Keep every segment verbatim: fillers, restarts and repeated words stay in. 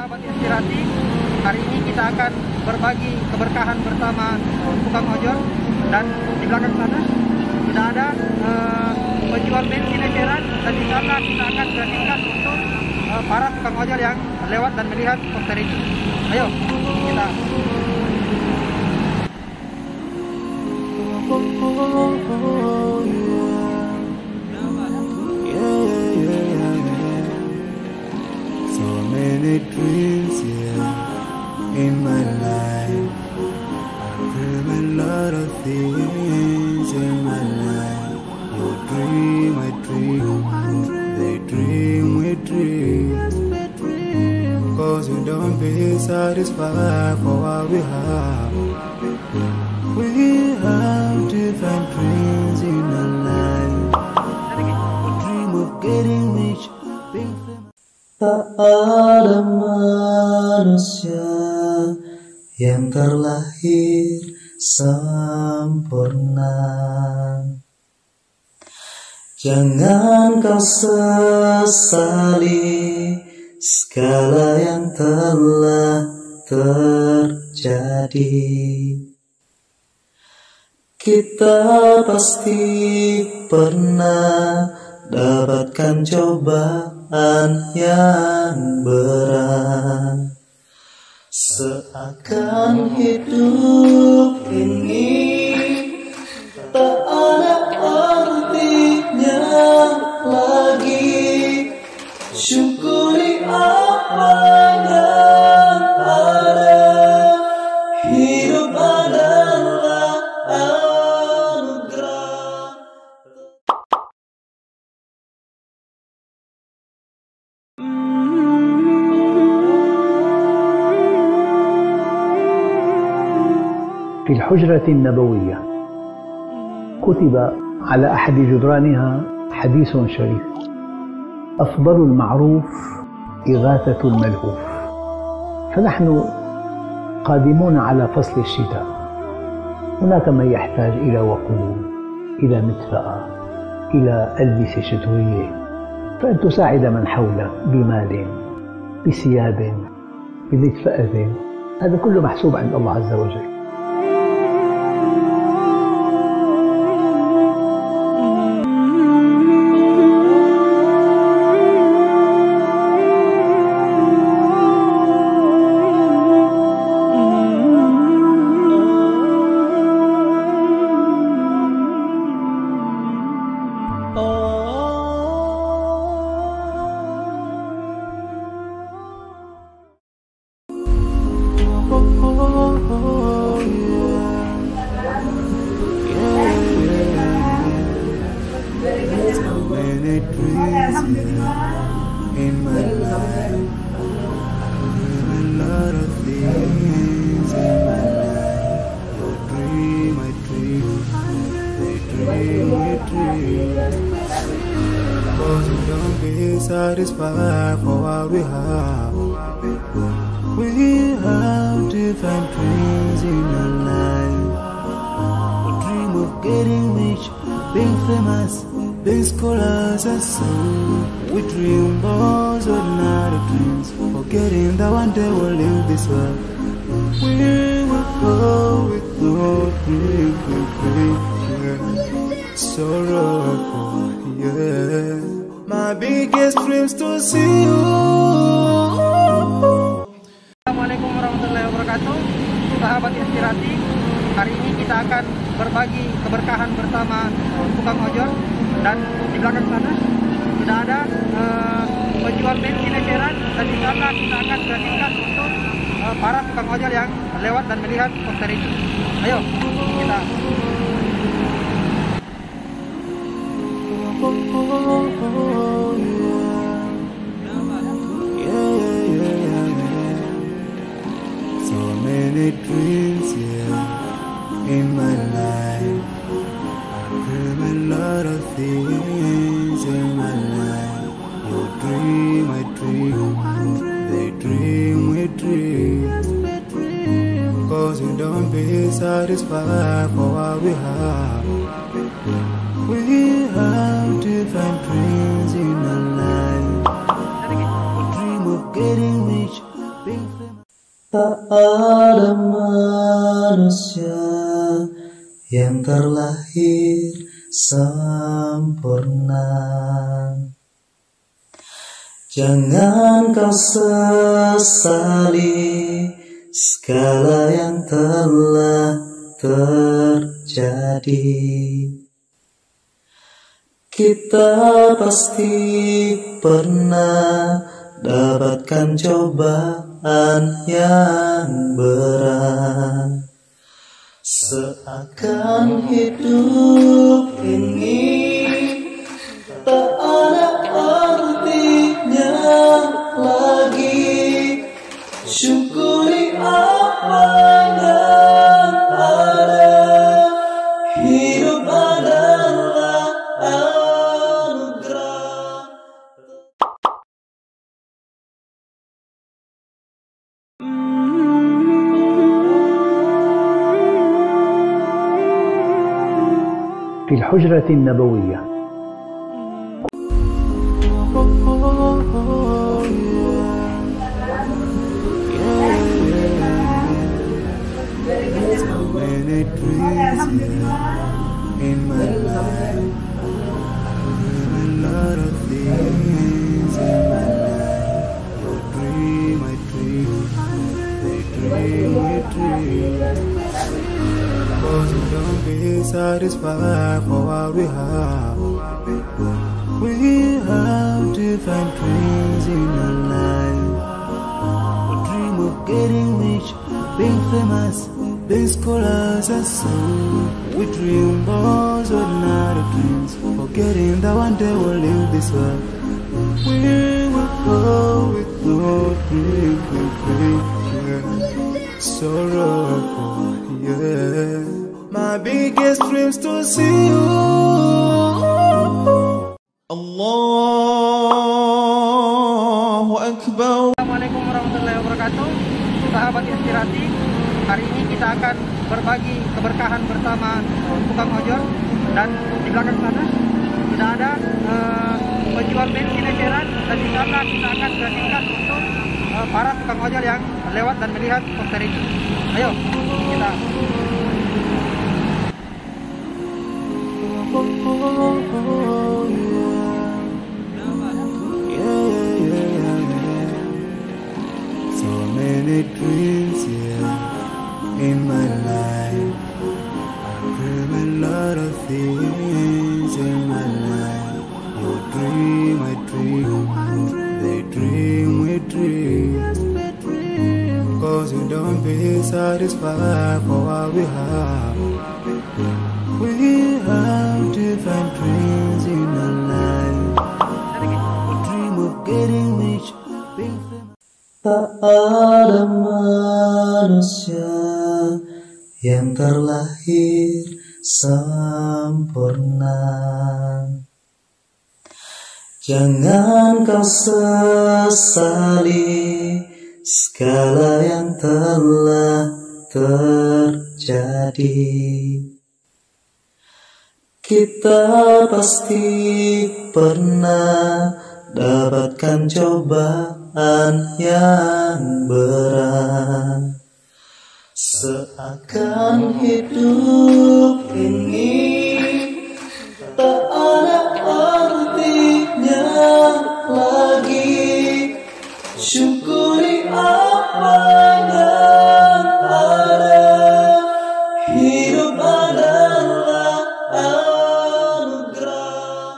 Sahabat Inspirasi, hari ini kita akan berbagi keberkahan bersama tukang ojol, dan di belakang sana sudah ada uh, penjual bensin eceran, dan di sana kita akan gratiskan untuk uh, para tukang ojol yang lewat dan melihat poster ini. Ayo kita. Many dreams, yeah, in my life. I dream a lot of things in my life. You dream, I dream, they dream, we dream. Cause we don't be satisfied for what we have. We have different dreams in our life. We dream of getting rich, being famous. Tak ada manusia yang terlahir sempurna. Jangan kau sesali segala yang telah terjadi. Kita pasti pernah dapatkan cobaan yang berat. Seakan hidup ini tak ada artinya lagi. Syukuri apa yang ada. Hidup adalah anugerah. في الحجرة النبوية كتب على أحد جدرانها حديث شريف: أفضل المعروف إغاثة الملهوف. فنحن قادمون على فصل الشتاء، هناك من يحتاج إلى وقود، إلى مدفأة، إلى ألبسة شتوية، فأن تساعد من حولك بمال، بثياب، بمدفأة. هذا كله محسوب عند الله عز وجل. Many dreams in my life. A lot of things in my life. You dream, I dream, they dream, we dream. Cause we don't be satisfied for what we have. We have different dreams in our life. We dream of getting rich, being famous, being scholars and so. We dream those ordinary dreams, forgetting that one day we'll leave this world. We will go with no dream, yeah. Sorrowful, yeah. My biggest dreams to see you. Assalamualaikum warahmatullahi wabarakatuh. Sahabat Inspirasi, hari ini kita akan berbagi keberkahan bersama tukang ojol, dan di belakang sana sudah ada uh, penjual bensin eceran, dan di sana kita akan gratiskan untuk uh, para tukang ojol yang lewat dan melihat poster ini. Ayo kita. So many dreams, yeah, in my life. I dream a lot of things in my life. You dream, I dream, they dream, we dream. Cause we don't be satisfied for what we have. We have different dreams in our life. We dream of getting rich, Tak ada manusia yang terlahir sempurna. Jangan kau sesali segala yang telah terjadi. Kita pasti pernah dapatkan cobaan yang berat. Seakan hidup ini tak ada artinya lagi. Syukuri apa yang ada. Hidup adalah anugerah. في الحجرة النبوية. Many dreams in my life, a lot of things in my life. Your dream, I dream, they dream, we dream. Cause we don't be satisfied for what we have. We have different dreams in our life. We dream of getting rich, being famous, being scholars and so. We dream those ordinary dreams, forgetting that one day we'll leave this world. We will go with no dream, yeah. Sorrowful, yeah. My biggest dreams to see you. Allahu Akbar. Assalamualaikum warahmatullahi wabarakatuh. Sahabat Inspirasi, hari ini kita akan berbagi keberkahan bersama tukang ojol. Dan di belakang sana sudah ada uh, penjual bensin eceran, dan di sana kita akan gratiskan untuk uh, para tukang ojol yang lewat dan melihat poster ini. Ayo kita. So many dreams, yeah, in my life. I dream a lot of things in my life. You dream, I dream, they dream, we dream. Cause we don't be satisfied for what we have. We have different dreams in our life. We dream of getting rich, being famous. Tak ada manusia yang terlahir sempurna. Jangan kau sesali segala yang telah terjadi. Kita pasti pernah dapatkan cobaan yang berat. Seakan hidup ini tak ada artinya lagi. Syukuri apa yang ada. Hidup adalah anugerah.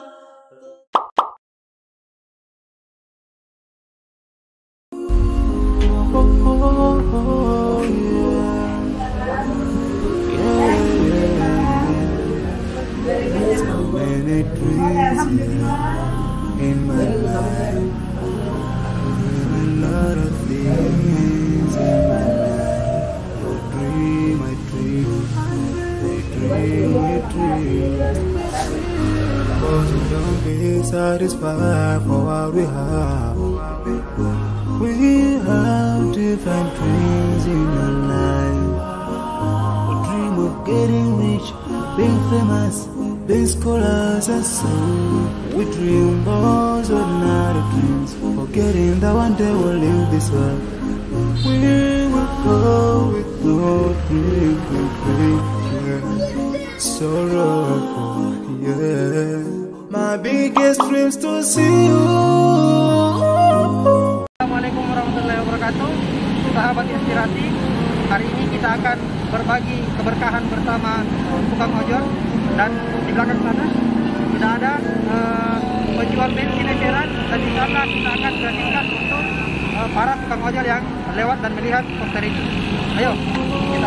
Many dreams in my life, a lot of things in my life. Your dream, I dream, they dream, we dream. Cause we don't be satisfied for what we have. We have different dreams in our life. We dream of getting rich, being famous, being scholars and so. We dream those ordinary dreams, forgetting that one day we'll leave this world. We will go with no thinking picture. Sorrow, yeah. My biggest dreams to see you. Assalamualaikum warahmatullahi wabarakatuh. Sahabat Inspirasi, hari ini kita akan berbagi keberkahan bersama tukang ojol. Dan di belakang sana sudah ada uh, penjual bensin eceran, dan di sana kita akan gratiskan untuk uh, para tukang ojol yang lewat dan melihat poster ini. Ayo kita.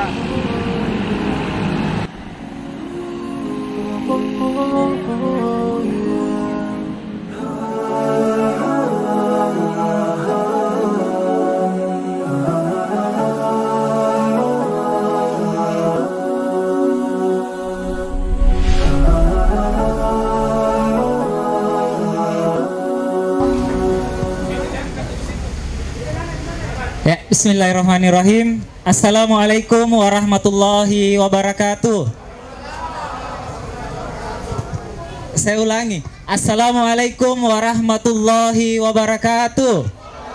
Ya, bismillahirrahmanirrahim. Assalamualaikum warahmatullahi wabarakatuh. Saya ulangi. Assalamualaikum warahmatullahi wabarakatuh.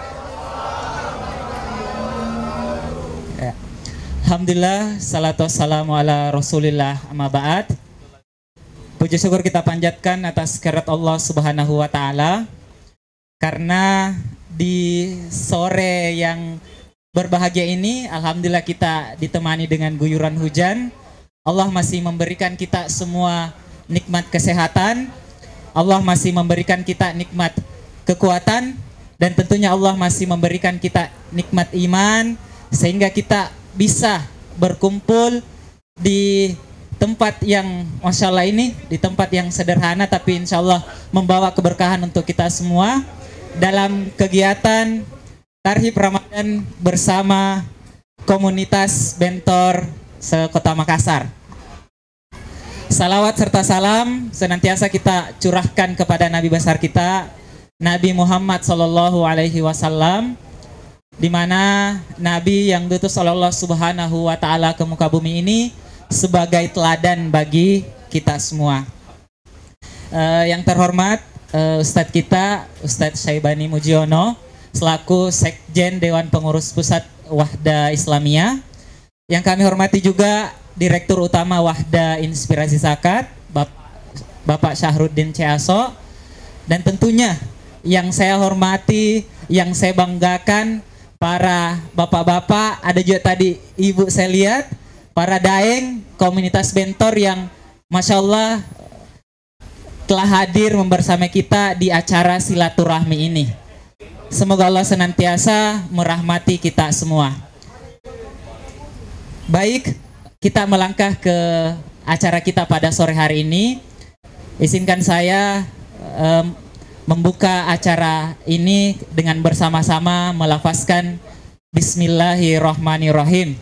Ya. Alhamdulillah, salatu wassalamu ala rasulillah, amma ba'd. Puji syukur kita panjatkan atas kehadirat Allah subhanahu wa ta'ala, karena di sore yang berbahagia ini, alhamdulillah kita ditemani dengan guyuran hujan. Allah masih memberikan kita semua nikmat kesehatan. Allah masih memberikan kita nikmat kekuatan. Dan tentunya Allah masih memberikan kita nikmat iman, sehingga kita bisa berkumpul di tempat yang Masya Allah ini, di tempat yang sederhana tapi insya Allah membawa keberkahan untuk kita semua, dalam kegiatan Tarhib Ramadan bersama komunitas Bentor se-Kota Makassar. Salawat serta salam senantiasa kita curahkan kepada Nabi besar kita, Nabi Muhammad Sallallahu Alaihi Wasallam, di mana Nabi yang diutus oleh Allah Subhanahu Wa Taala ke muka bumi ini sebagai teladan bagi kita semua. Uh, yang terhormat Uh, Ustadz kita, Ustadz Syaibani Mujiono, selaku Sekjen Dewan Pengurus Pusat Wahda Islamiyah. Yang kami hormati juga Direktur Utama Wahda Inspirasi Zakat, Bap Bapak Syahruddin Ceaso. Dan tentunya yang saya hormati, yang saya banggakan, para bapak-bapak, ada juga tadi ibu saya lihat, para daeng komunitas Bentor yang Masya Allah telah hadir bersama kita di acara silaturahmi ini. Semoga Allah senantiasa merahmati kita semua. Baik, kita melangkah ke acara kita pada sore hari ini. Izinkan saya um, membuka acara ini dengan bersama-sama melafazkan Bismillahirrahmanirrahim.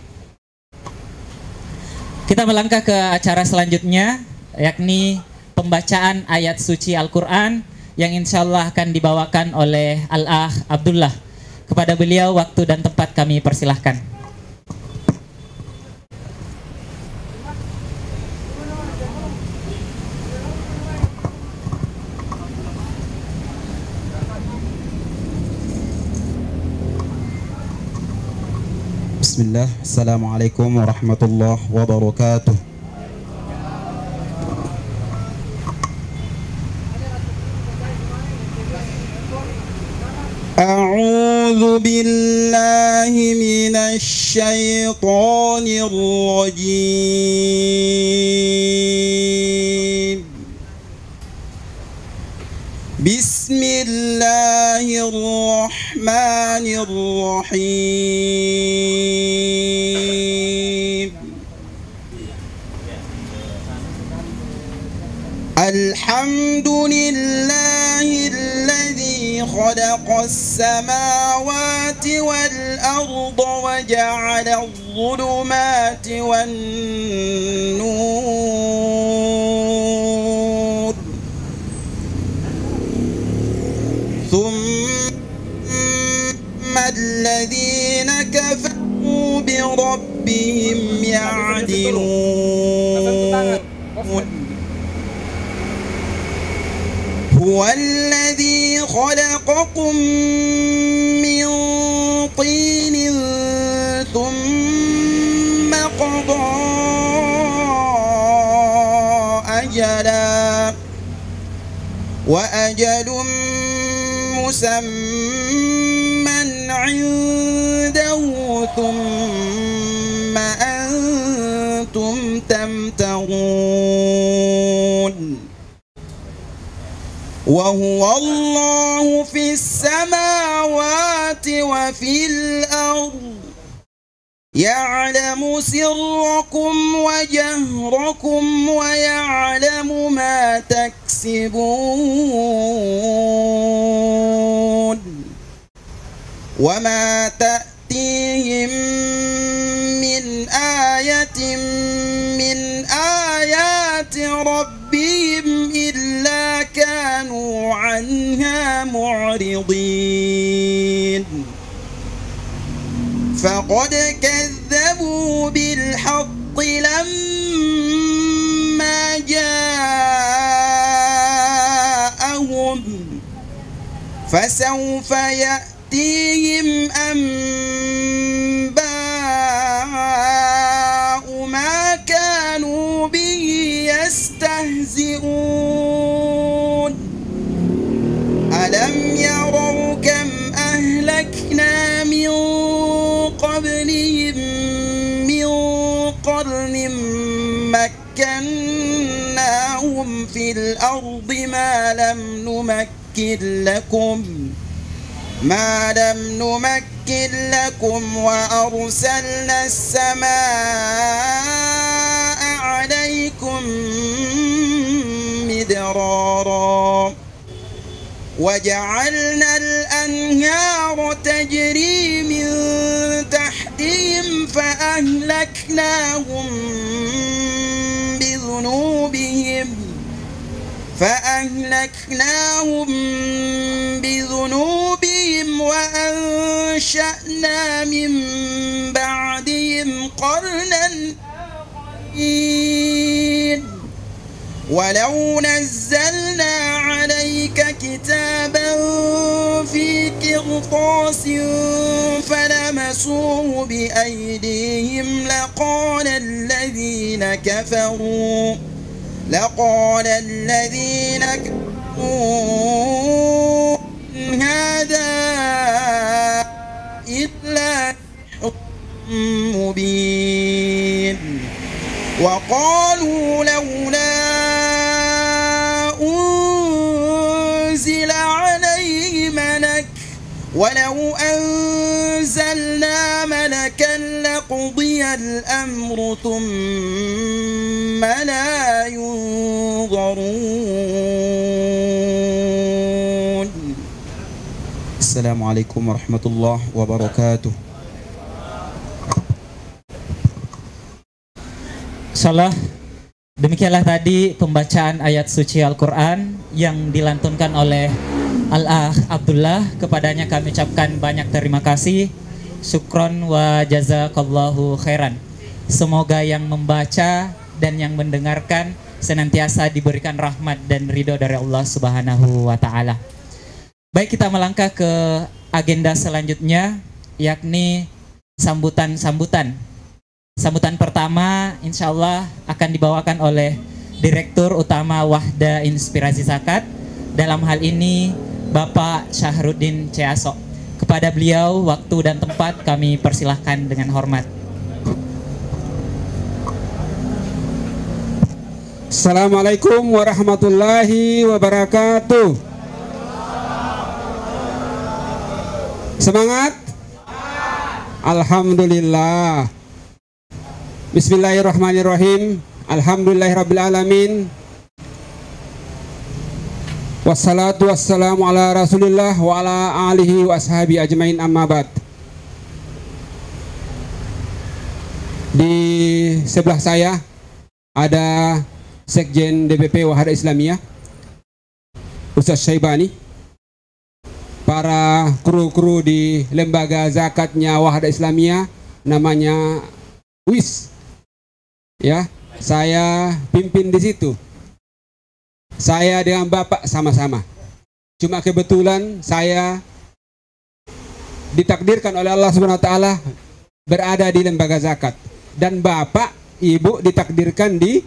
Kita melangkah ke acara selanjutnya, yakni pembacaan ayat suci Al-Quran yang insya Allah akan dibawakan oleh Al-Ah Abdullah. Kepada beliau waktu dan tempat kami persilahkan. Bismillah, Assalamualaikum warahmatullahi wabarakatuh. أعوذ بالله من الشيطان الرجيم. بسم الله الرحمن الرحيم. الحمد لله الذي خلق السماوات والأرض وجعل الظلمات والنور ثم الذين كفروا بربهم يعدلون. هو الذي خلقكم من طين ثم قضى أجلا وأجل مسمى عنده ثم أنتم تمترون وهو الله في السماوات وفي الأرض يعلم سركم وجهركم ويعلم ما تكسبون وما تأتيهم من آية من آيات ربهم إلا كانوا عنها معرضين فقد كذبوا بالحق لما جاءهم فسوف يأتيهم أنباء ما كانوا به يستهزئون ألم يروا كم أهلكنا من قبلهم من قرن مكناهم في الأرض ما لم نمكن لكم ما لم نمكن لكم وأرسلنا السماء عليكم مدرارا وجعلنا الأنهار تجري من تحتهم فأهلكناهم بذنوبهم فأهلكناهم بذنوبهم وأنشأنا من بعدهم قرنا آخرين ولو نزلنا عليك كتابا في قرطاس فلمسوه بأيديهم لقال الذين كفروا لقال الذين كفروا إن هذا إلا سحر مبين وقالوا لولا أنزل عليه ملك ولو أنزلنا ملكا لقضي الأمر ثم لا ينظرون. السلام عليكم ورحمة الله وبركاته. Insyaallah demikianlah tadi pembacaan ayat suci Al-Quran yang dilantunkan oleh Al-Akh Abdullah. Kepadanya kami ucapkan banyak terima kasih, syukron wa jazakallahu khairan. Semoga yang membaca dan yang mendengarkan senantiasa diberikan rahmat dan ridho dari Allah Subhanahu wa Ta'ala. Baik, kita melangkah ke agenda selanjutnya, yakni sambutan-sambutan. Sambutan pertama insya Allah akan dibawakan oleh Direktur Utama Wahda Inspirasi Zakat, dalam hal ini Bapak Syahrudin Ceaso. Kepada beliau waktu dan tempat kami persilahkan dengan hormat. Assalamualaikum warahmatullahi wabarakatuh. Semangat? Alhamdulillah. Bismillahirrahmanirrahim. Alhamdulillahirrabbilalamin. Wassalatu wassalamu ala rasulillah wa ala alihi wa ashabi ajmain, amma ba'd. Di sebelah saya ada Sekjen D P P Wahda Islamiyah Ustaz Syaibani, para kru-kru di lembaga zakatnya Wahda Islamiyah namanya W I S. Ya, saya pimpin di situ. Saya dengan Bapak sama-sama. Cuma kebetulan saya ditakdirkan oleh Allah Subhanahu wa taala berada di lembaga zakat. dan bapak ibu ditakdirkan di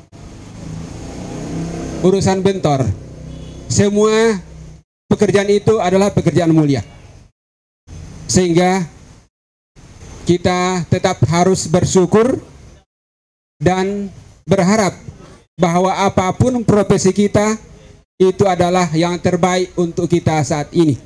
urusan bentor. Semua pekerjaan itu adalah pekerjaan mulia, sehingga kita tetap harus bersyukur dan berharap bahwa apapun profesi kita itu adalah yang terbaik untuk kita saat ini.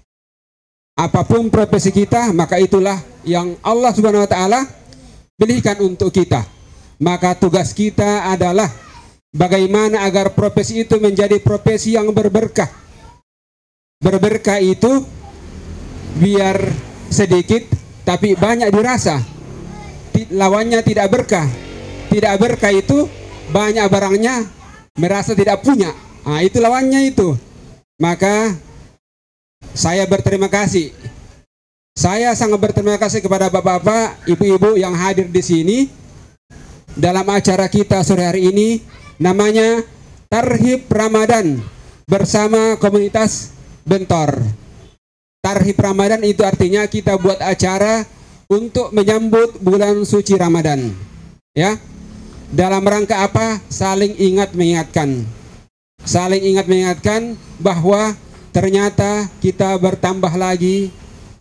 Apapun profesi kita, maka itulah yang Allah Subhanahu wa taala pilihkan untuk kita. Maka tugas kita adalah bagaimana agar profesi itu menjadi profesi yang berberkah. Berberkah itu biar sedikit tapi banyak dirasa. Lawannya tidak berkah. Tidak berkah itu banyak barangnya merasa tidak punya. Nah, itu lawannya itu. Maka saya berterima kasih. Saya sangat berterima kasih kepada bapak-bapak, ibu-ibu yang hadir di sini dalam acara kita sore hari ini, namanya Tarhib Ramadan bersama komunitas Bentor. Tarhib Ramadan itu artinya kita buat acara untuk menyambut bulan suci Ramadan. Ya. Dalam rangka apa? Saling ingat mengingatkan. Saling ingat mengingatkan bahwa ternyata kita bertambah lagi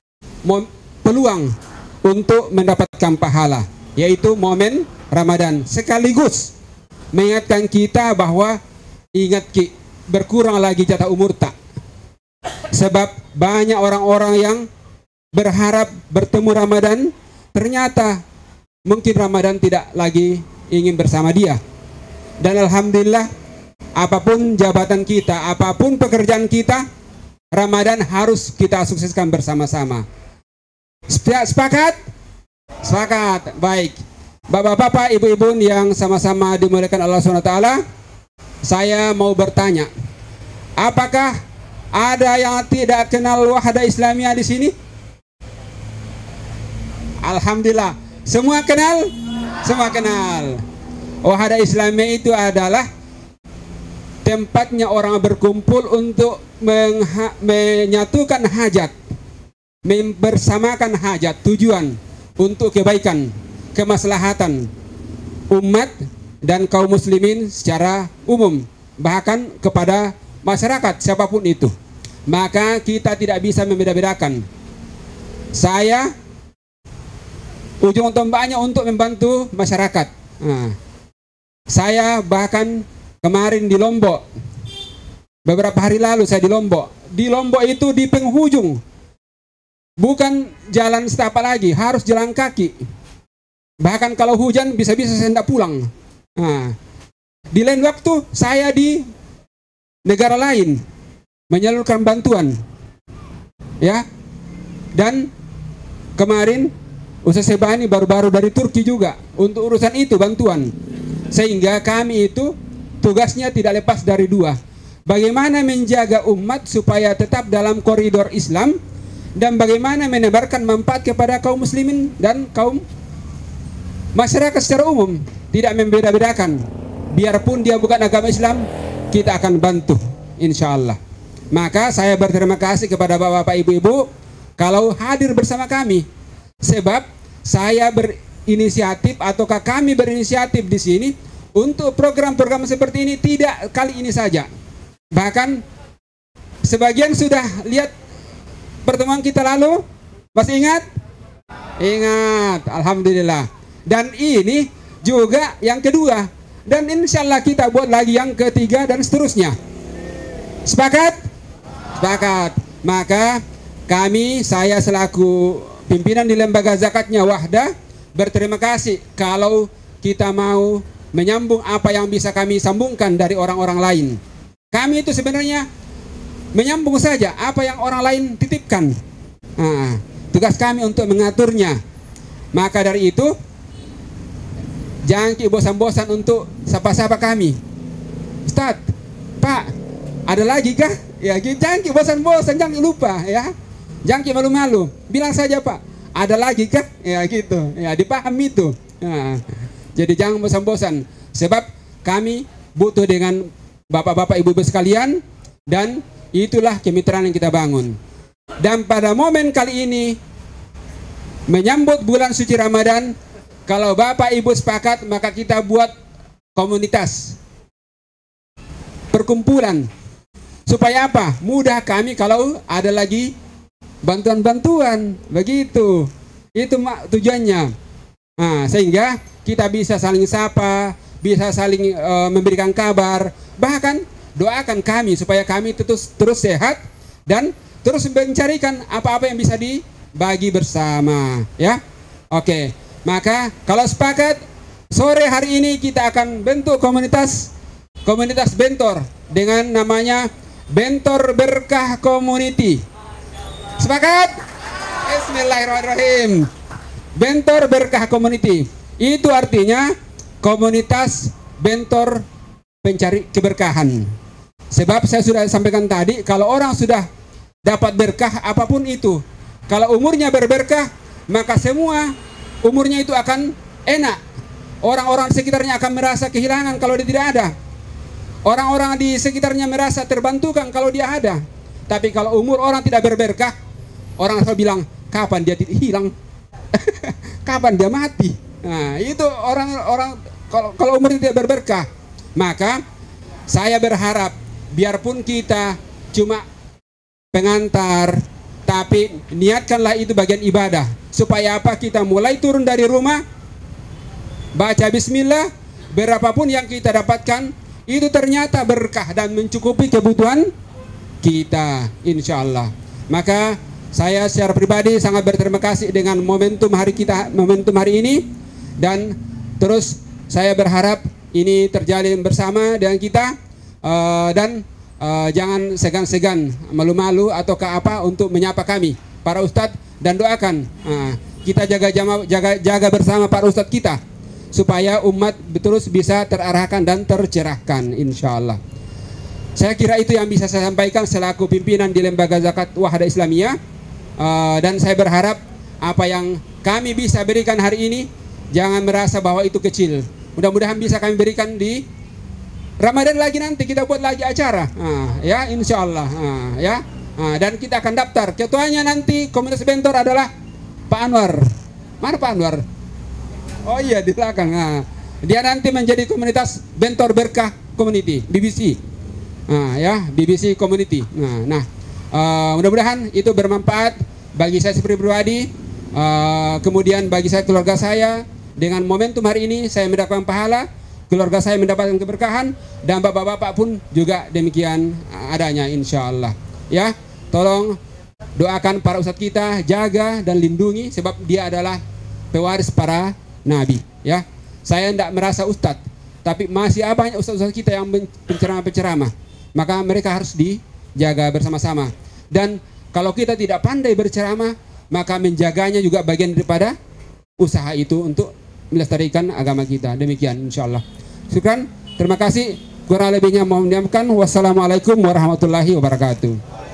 peluang untuk mendapatkan pahala, yaitu momen Ramadan. Sekaligus mengingatkan kita bahwa ingat Ki, berkurang lagi jatah umur tak. Sebab banyak orang-orang yang berharap bertemu Ramadan, ternyata mungkin Ramadan tidak lagi ingin bersama dia. Dan alhamdulillah, apapun jabatan kita, apapun pekerjaan kita, Ramadan harus kita sukseskan bersama-sama. Sepakat? Sepakat. Baik. Bapak-bapak, ibu-ibu yang sama-sama dimuliakan Allah subhanahu wa taala, saya mau bertanya, apakah ada yang tidak kenal Wahda Islamiyah di sini? Alhamdulillah. Semua kenal? Semua kenal. Wahda Islamiyah itu adalah tempatnya orang berkumpul untuk menyatukan hajat, membersamakan hajat, tujuan untuk kebaikan, kemaslahatan umat dan kaum muslimin secara umum, bahkan kepada masyarakat siapapun itu. Maka kita tidak bisa membeda-bedakan. Saya ujung tombaknya untuk membantu masyarakat. Nah, saya bahkan kemarin di Lombok, beberapa hari lalu saya di Lombok. Di Lombok itu di penghujung, bukan jalan setapak lagi, harus jalan kaki. Bahkan kalau hujan bisa-bisa saya tidak pulang. Nah, di lain waktu saya di negara lain menyalurkan bantuan, ya. Dan kemarin Ustaz Sebani baru-baru dari Turki juga untuk urusan itu bantuan. Sehingga kami itu tugasnya tidak lepas dari dua. Bagaimana menjaga umat supaya tetap dalam koridor Islam, dan bagaimana menebarkan manfaat kepada kaum muslimin dan kaum masyarakat secara umum. Tidak membeda-bedakan. Biarpun dia bukan agama Islam, kita akan bantu, insya Allah. Maka saya berterima kasih kepada bapak-bapak, ibu-ibu kalau hadir bersama kami. Sebab saya berinisiatif ataukah kami berinisiatif di sini untuk program-program seperti ini tidak kali ini saja. Bahkan sebagian sudah lihat pertemuan kita lalu, masih ingat? Ingat, alhamdulillah. Dan ini juga yang kedua, dan insya Allah kita buat lagi yang ketiga dan seterusnya. Sepakat? Sepakat. Maka kami, saya selaku pimpinan di lembaga zakatnya Wahda, berterima kasih kalau kita mau menyambung apa yang bisa kami sambungkan dari orang-orang lain. Kami itu sebenarnya menyambung saja apa yang orang lain titipkan. Nah, tugas kami untuk mengaturnya. Maka dari itu, jangan bosan-bosan untuk sapa-sapa kami. Ustaz, Pak, ada lagi kah? Ya, jangan bosan-bosan, jangan lupa ya. Jangan malu-malu, bilang saja Pak, ada lagi kah? Ya gitu, ya dipahami itu. Nah, jadi jangan bosan-bosan, sebab kami butuh dengan bapak-bapak ibu-ibu sekalian, dan itulah kemitraan yang kita bangun. Dan pada momen kali ini menyambut bulan suci Ramadan, kalau Bapak Ibu sepakat, maka kita buat komunitas, perkumpulan. Supaya apa? Mudah kami kalau ada lagi bantuan-bantuan. Begitu. Itu tujuannya. Nah, sehingga kita bisa saling sapa, bisa saling uh, memberikan kabar. Bahkan doakan kami supaya kami terus, terus sehat dan terus mencarikan apa-apa yang bisa dibagi bersama. Ya, oke. Maka kalau sepakat, sore hari ini kita akan bentuk komunitas komunitas Bentor dengan namanya Bentor Berkah Community. Sepakat? Bismillahirrahmanirrahim. Bentor Berkah Community. Itu artinya komunitas bentor pencari keberkahan. Sebab saya sudah sampaikan tadi, kalau orang sudah dapat berkah apapun itu, kalau umurnya berberkah, maka semua umurnya itu akan enak. Orang-orang di sekitarnya akan merasa kehilangan kalau dia tidak ada. Orang-orang di sekitarnya merasa terbantukan kalau dia ada. Tapi kalau umur orang tidak berberkah, orang selalu bilang, kapan dia hilang? Kapan dia mati? Nah, itu orang-orang kalau kalau umur tidak berberkah. Maka saya berharap biarpun kita cuma pengantar, tapi niatkanlah itu bagian ibadah. Supaya apa? Kita mulai turun dari rumah, baca bismillah, berapapun yang kita dapatkan itu ternyata berkah dan mencukupi kebutuhan kita, insya Allah. Maka saya secara pribadi sangat berterima kasih dengan momentum hari kita, momentum hari ini, dan terus saya berharap ini terjalin bersama dengan kita, uh, dan uh, jangan segan-segan, malu-malu atau ke apa untuk menyapa kami para ustadz dan doakan uh, kita jaga jama, jaga jaga bersama para ustadz kita supaya umat terus bisa terarahkan dan tercerahkan, insya Allah. Saya kira itu yang bisa saya sampaikan selaku pimpinan di Lembaga Zakat Wahda Islamiyah. Uh, dan saya berharap apa yang kami bisa berikan hari ini jangan merasa bahwa itu kecil. Mudah-mudahan bisa kami berikan di Ramadan lagi, nanti kita buat lagi acara, uh, ya insya Allah, uh, ya. Uh, dan kita akan daftar. Ketuanya nanti komunitas Bentor adalah Pak Anwar. Mana Pak Anwar? Oh iya, di belakang. Uh, dia nanti menjadi komunitas Bentor Berkah Community, B B C. Uh, ya, B B C Community. Nah, nah. Uh, mudah-mudahan itu bermanfaat bagi saya pribadi, uh, kemudian bagi saya keluarga saya. Dengan momentum hari ini saya mendapatkan pahala, keluarga saya mendapatkan keberkahan, dan bapak-bapak pun juga demikian adanya, insya Allah. Ya, tolong doakan para ustadz kita, jaga dan lindungi, sebab dia adalah pewaris para nabi. Ya, saya tidak merasa ustadz, tapi masih banyak ustadz-ustadz kita yang penceramah-penceramah, maka mereka harus di jaga bersama-sama. Dan kalau kita tidak pandai berceramah, maka menjaganya juga bagian daripada usaha itu untuk melestarikan agama kita. Demikian insya Allah. Syukran, terima kasih. Kurang lebihnya mohon dimaafkan. Wassalamualaikum warahmatullahi wabarakatuh.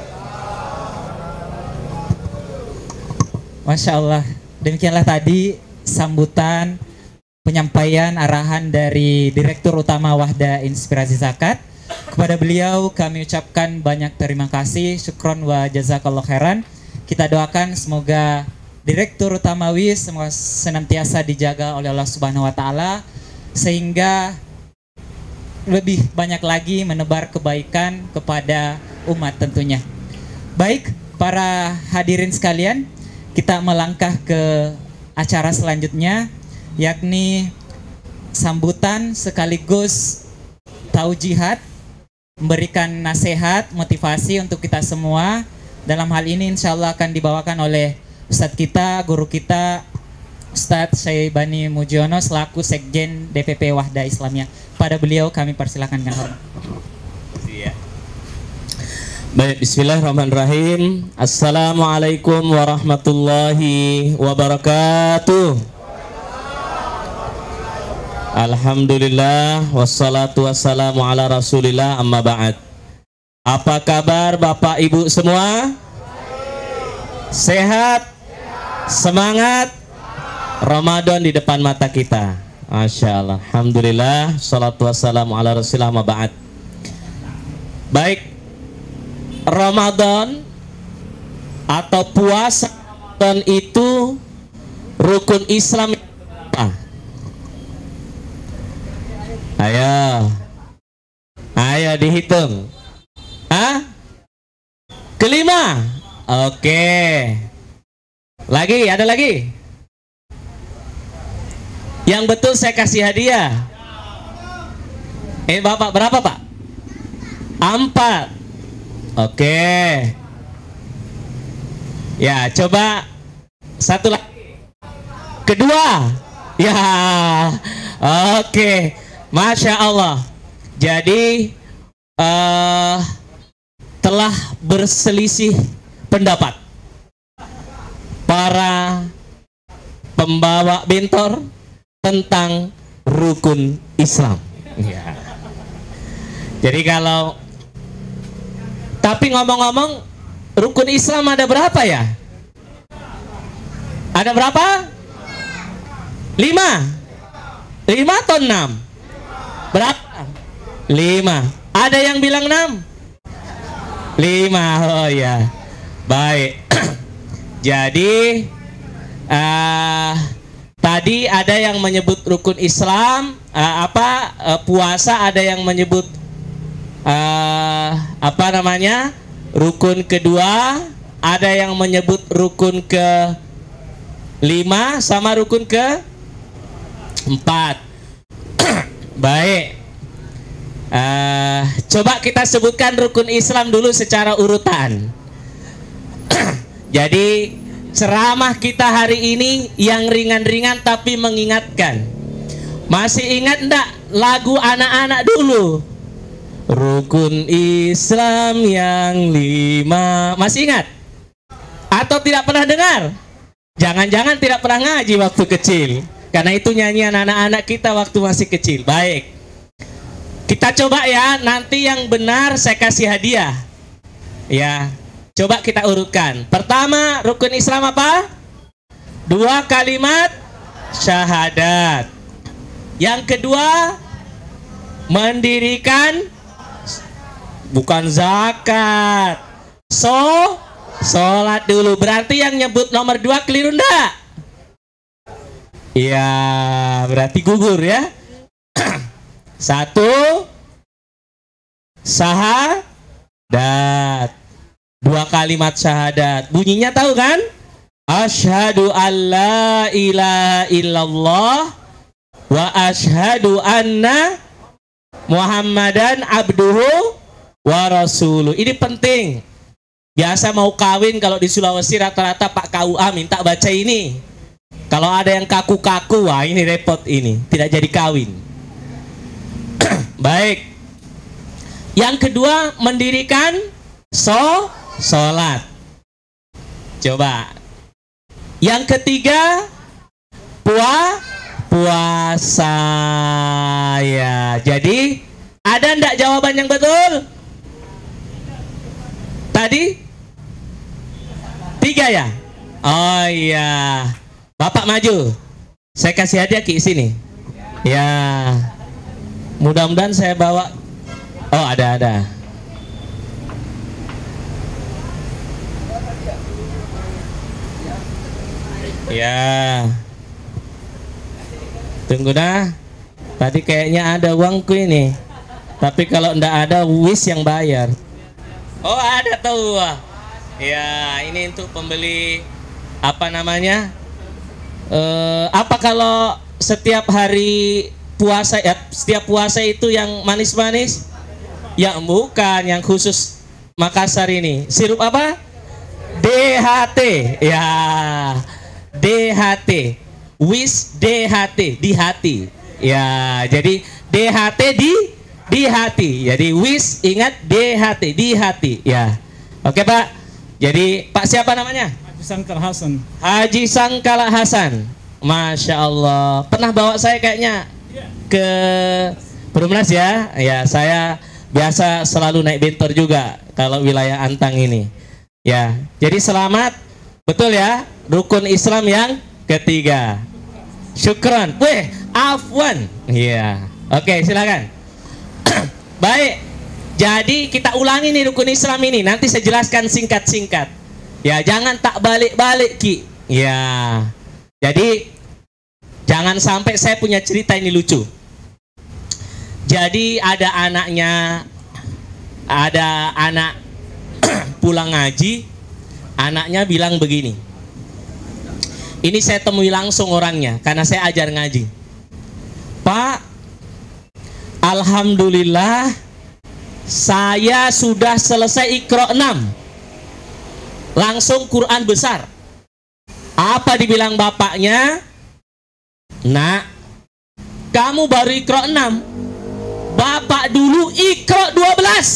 Masya Allah. Demikianlah tadi sambutan penyampaian arahan dari Direktur Utama Wahda Inspirasi Zakat. Kepada beliau kami ucapkan banyak terima kasih, syukron wa jazakallah khairan. Kita doakan semoga Direktur Utama W I S semoga senantiasa dijaga oleh Allah Subhanahu wa taala sehingga lebih banyak lagi menebar kebaikan kepada umat tentunya. Baik, para hadirin sekalian, kita melangkah ke acara selanjutnya, yakni sambutan sekaligus taujihat, memberikan nasihat, motivasi untuk kita semua. Dalam hal ini insya Allah akan dibawakan oleh Ustadz kita, guru kita, Ustadz Syaibani Mujiono selaku Sekjen D P P Wahda Islamiyah. Pada beliau kami persilakan dengan hormat. Baik, bismillahirrahmanirrahim. Assalamualaikum warahmatullahi wabarakatuh. Alhamdulillah, wassalatu wassalamu ala rasulillah, amma ba'd. Apa kabar Bapak Ibu semua? Sehat? Semangat? Ramadan di depan mata kita. Masya Allah, alhamdulillah, salatu wassalamu ala rasulillah, amma ba'd. Baik, Ramadan atau puasa Ramadan itu rukun Islam apa? Ayo dihitung. Hah? Kelima. Oke. Lagi, ada lagi? Yang betul saya kasih hadiah. Eh Bapak berapa Pak? Empat. Oke. Ya coba satu lagi. Kedua. Ya. Oke. Masya Allah. Jadi uh, telah berselisih pendapat para pembawa bentor tentang rukun Islam. Ya. Jadi kalau tapi ngomong-ngomong rukun Islam ada berapa ya? Ada berapa? Lima. Lima atau enam? Berapa? Lima. Ada yang bilang enam? Lima. Oh ya. Baik. Jadi uh, tadi ada yang menyebut rukun Islam, uh, apa uh, puasa ada yang menyebut uh, apa namanya rukun kedua, ada yang menyebut rukun ke lima sama rukun ke empat. Baik. Uh, coba kita sebutkan rukun Islam dulu secara urutan. Jadi ceramah kita hari ini yang ringan-ringan tapi mengingatkan. Masih ingat enggak lagu anak-anak dulu? Rukun Islam yang lima. Masih ingat? Atau tidak pernah dengar? Jangan-jangan tidak pernah ngaji waktu kecil. Karena itu nyanyian anak-anak kita waktu masih kecil. Baik. Kita coba ya, nanti yang benar saya kasih hadiah. Ya, coba kita urutkan. Pertama, rukun Islam apa? Dua kalimat syahadat. Yang kedua, mendirikan bukan zakat. So, sholat dulu. Berarti yang nyebut nomor dua keliru enggak? Iya, berarti gugur ya. Satu, syahadat. Dua kalimat syahadat. Bunyinya tahu kan? Asyhadu alla ilaha illallah wa asyhadu anna Muhammadan abduhu wa rasuluh. Ini penting. Biasa mau kawin kalau di Sulawesi rata-rata Pak K U A minta baca ini. Kalau ada yang kaku-kaku, wah ini repot ini. Tidak jadi kawin. Baik. Yang kedua, mendirikan so sholat. Coba. Yang ketiga, pua puasa. Ya, jadi ada ndak jawaban yang betul? Tadi tiga ya? Oh iya. Bapak maju. Saya kasih hadiah Ki sini. Ya. Mudah-mudahan saya bawa. Oh, ada ada. Ya. Tunggu dah. Tadi kayaknya ada uangku ini. Tapi kalau ndak ada, wis yang bayar. Oh, ada tuh. Ya, ini untuk pembeli apa namanya? Eh, apa kalau setiap hari puasa ya, setiap puasa itu yang manis-manis? Ya bukan, yang khusus Makassar ini. Sirup apa? D H T. Ya. D H T. Wis D H T, di hati. Ya, jadi D H T di di hati. Jadi wis ingat D H T, di hati. Ya. Oke, Pak. Jadi Pak siapa namanya? Haji Sangkal Hasan. Haji Sangkal Hasan. Masya Allah. Pernah bawa saya kayaknya ke Perumnas ya. Ya, saya biasa selalu naik bentor juga kalau wilayah Antang ini. Ya, jadi selamat. Betul ya, rukun Islam yang ketiga. Syukran. Weh, afwan. Iya. Oke, silakan. Baik. Jadi kita ulangi nih rukun Islam ini. Nanti saya jelaskan singkat-singkat. Ya, jangan tak balik-balik Ki. Ya. Jadi jangan sampai saya punya cerita ini lucu. Jadi ada anaknya ada anak pulang ngaji, anaknya bilang begini. Ini saya temui langsung orangnya karena saya ajar ngaji. Pak, alhamdulillah saya sudah selesai Iqra enam. Langsung Quran besar. Apa dibilang bapaknya? Nak, kamu baru Iqra enam. Bapak dulu Iqra dua belas.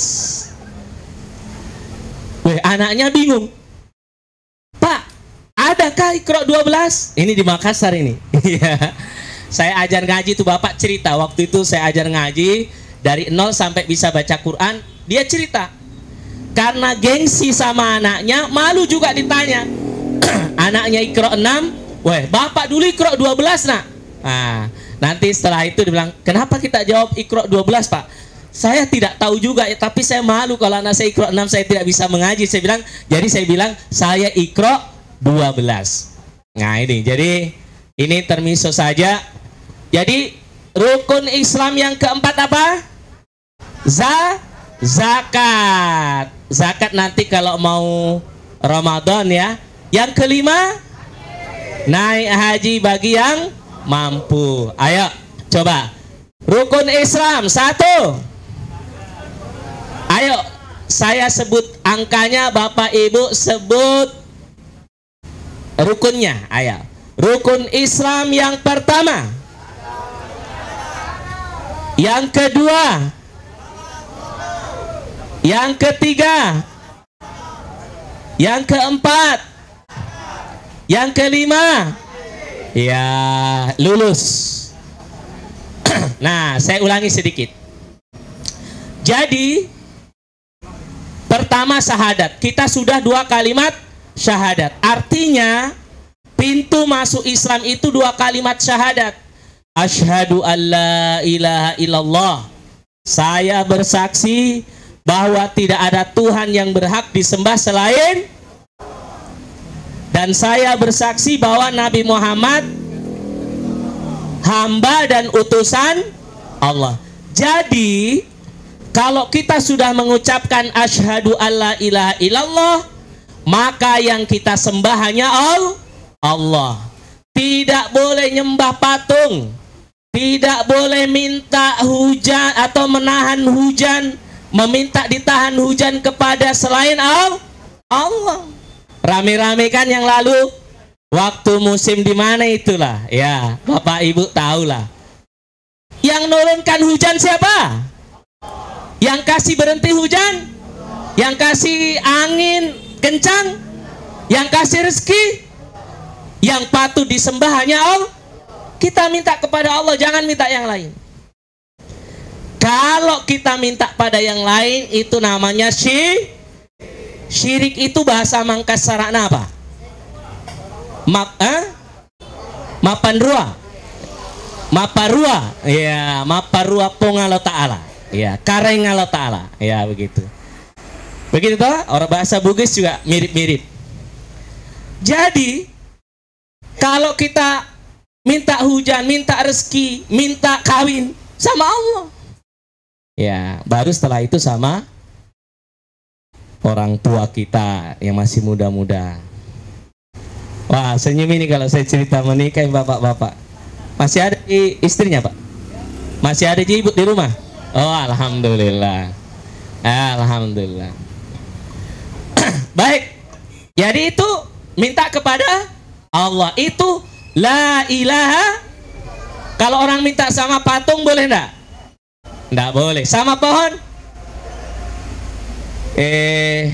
Weh, anaknya bingung. Pak, adakah Iqra dua belas? Ini di Makassar ini. Saya ajar ngaji tuh, bapak cerita. Waktu itu saya ajar ngaji dari nol sampai bisa baca Quran. Dia cerita. Karena gengsi sama anaknya, malu juga ditanya. Anaknya Iqra enam, weh, bapak dulu Iqra dua belas, nak. Nah, nanti setelah itu dibilang, kenapa kita jawab Iqra dua belas, Pak? Saya tidak tahu juga, ya, tapi saya malu kalau anak saya Iqra enam saya tidak bisa mengaji. Saya bilang, jadi saya bilang saya Iqra dua belas. Nah ini, jadi ini termiso saja. Jadi rukun Islam yang keempat apa? Za, zakat. Zakat nanti kalau mau Ramadan ya. Yang kelima, naik haji bagi yang mampu. Ayo, coba. Rukun Islam satu. Ayo, saya sebut angkanya, Bapak Ibu sebut rukunnya. Ayo. Rukun Islam yang pertama. Yang kedua. Yang ketiga. Yang keempat. Yang kelima. Ya, lulus. Nah, saya ulangi sedikit. Jadi pertama syahadat. Kita sudah dua kalimat syahadat. Artinya pintu masuk Islam itu dua kalimat syahadat. Asyhadu alla ilaha illallah. Saya bersaksi bahwa tidak ada Tuhan yang berhak disembah selain, dan saya bersaksi bahwa Nabi Muhammad hamba dan utusan Allah. Jadi kalau kita sudah mengucapkan asyhadu alla ilaha illallah, maka yang kita sembah hanya Allah. Tidak boleh nyembah patung, tidak boleh minta hujan atau menahan hujan, meminta ditahan hujan kepada selain Allah. Rame-rame kan yang lalu waktu musim di mana itulah, ya Bapak Ibu tahulah. Yang nurunkan hujan siapa? Yang kasih berhenti hujan? Yang kasih angin kencang? Yang kasih rezeki? Yang patut disembah hanya Allah. Kita minta kepada Allah, jangan minta yang lain. Kalau kita minta pada yang lain, itu namanya syirik. Syirik itu bahasa Mangkassarana apa? Map, eh? Mapanrua. Maparua. Ya, maparua pongalo ta'ala. Ya, karengalo ta'ala. Ya, begitu. Begitu toh? Orang bahasa Bugis juga mirip-mirip. Jadi, kalau kita minta hujan, minta rezeki, minta kawin sama Allah. Ya, baru setelah itu sama orang tua kita yang masih muda-muda. Wah, senyum ini kalau saya cerita menikah bapak-bapak. Masih ada istrinya, Pak? Masih ada ibu di rumah? Oh, alhamdulillah. Alhamdulillah. Baik. Jadi itu minta kepada Allah. Itu la ilaha. Kalau orang minta sama patung boleh enggak? Enggak boleh. Sama pohon? Eh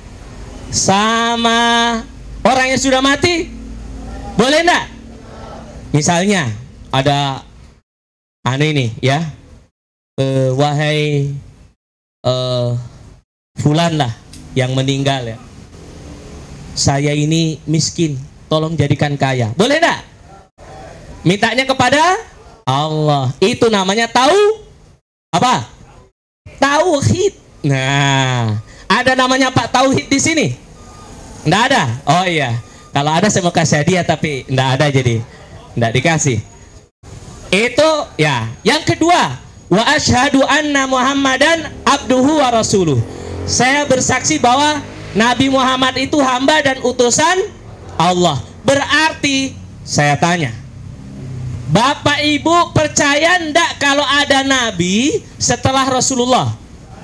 sama orang yang sudah mati? Boleh enggak? Misalnya ada aneh ini ya. Eh, wahai eh, fulan lah yang meninggal ya. Saya ini miskin, tolong jadikan kaya. Boleh enggak? Mintanya kepada Allah. Itu namanya tahu apa? Tauhid. Nah, ada namanya Pak Tauhid di sini? Enggak ada? Oh iya. Kalau ada saya mau kasih hadiah tapi enggak ada jadi enggak dikasih. Itu ya. Yang kedua, wa asyhadu anna Muhammadan abduhu wa rasuluh. Saya bersaksi bahwa Nabi Muhammad itu hamba dan utusan Allah. Berarti saya tanya, Bapak Ibu percaya ndak kalau ada Nabi setelah Rasulullah?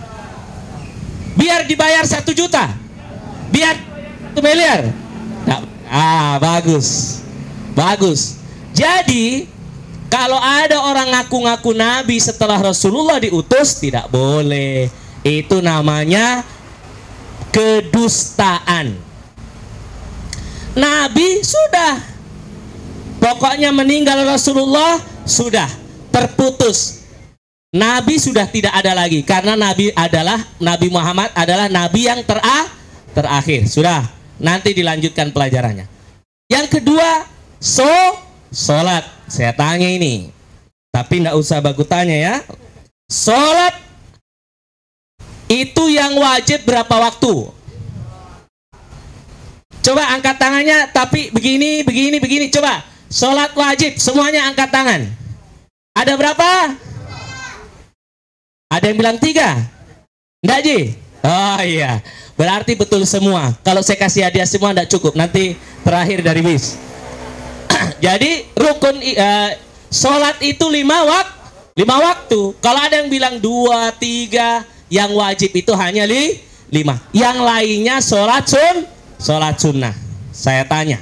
Biar dibayar satu juta, biar satu miliar. Nah, ah, bagus, bagus. Jadi kalau ada orang ngaku-ngaku Nabi setelah Rasulullah diutus, tidak boleh. Itu namanya kedustaan. Nabi sudah, pokoknya meninggal Rasulullah sudah terputus. Nabi sudah tidak ada lagi karena Nabi adalah Nabi Muhammad adalah Nabi yang tera, terakhir. Sudah, nanti dilanjutkan pelajarannya. Yang kedua, so sholat. Saya tanya ini, tapi tidak usah baku tanya ya. Sholat itu yang wajib berapa waktu? Coba angkat tangannya, tapi begini, begini, begini. Coba, sholat wajib, semuanya angkat tangan. Ada berapa? Ada yang bilang tiga? Enggak, Ji? Oh iya, berarti betul semua. Kalau saya kasih hadiah semua enggak cukup, nanti terakhir dari bis. Jadi rukun uh, sholat itu lima wak, lima waktu. Kalau ada yang bilang dua, tiga, yang wajib itu hanya li, lima. Yang lainnya sholat sun, sholat sunnah. Saya tanya,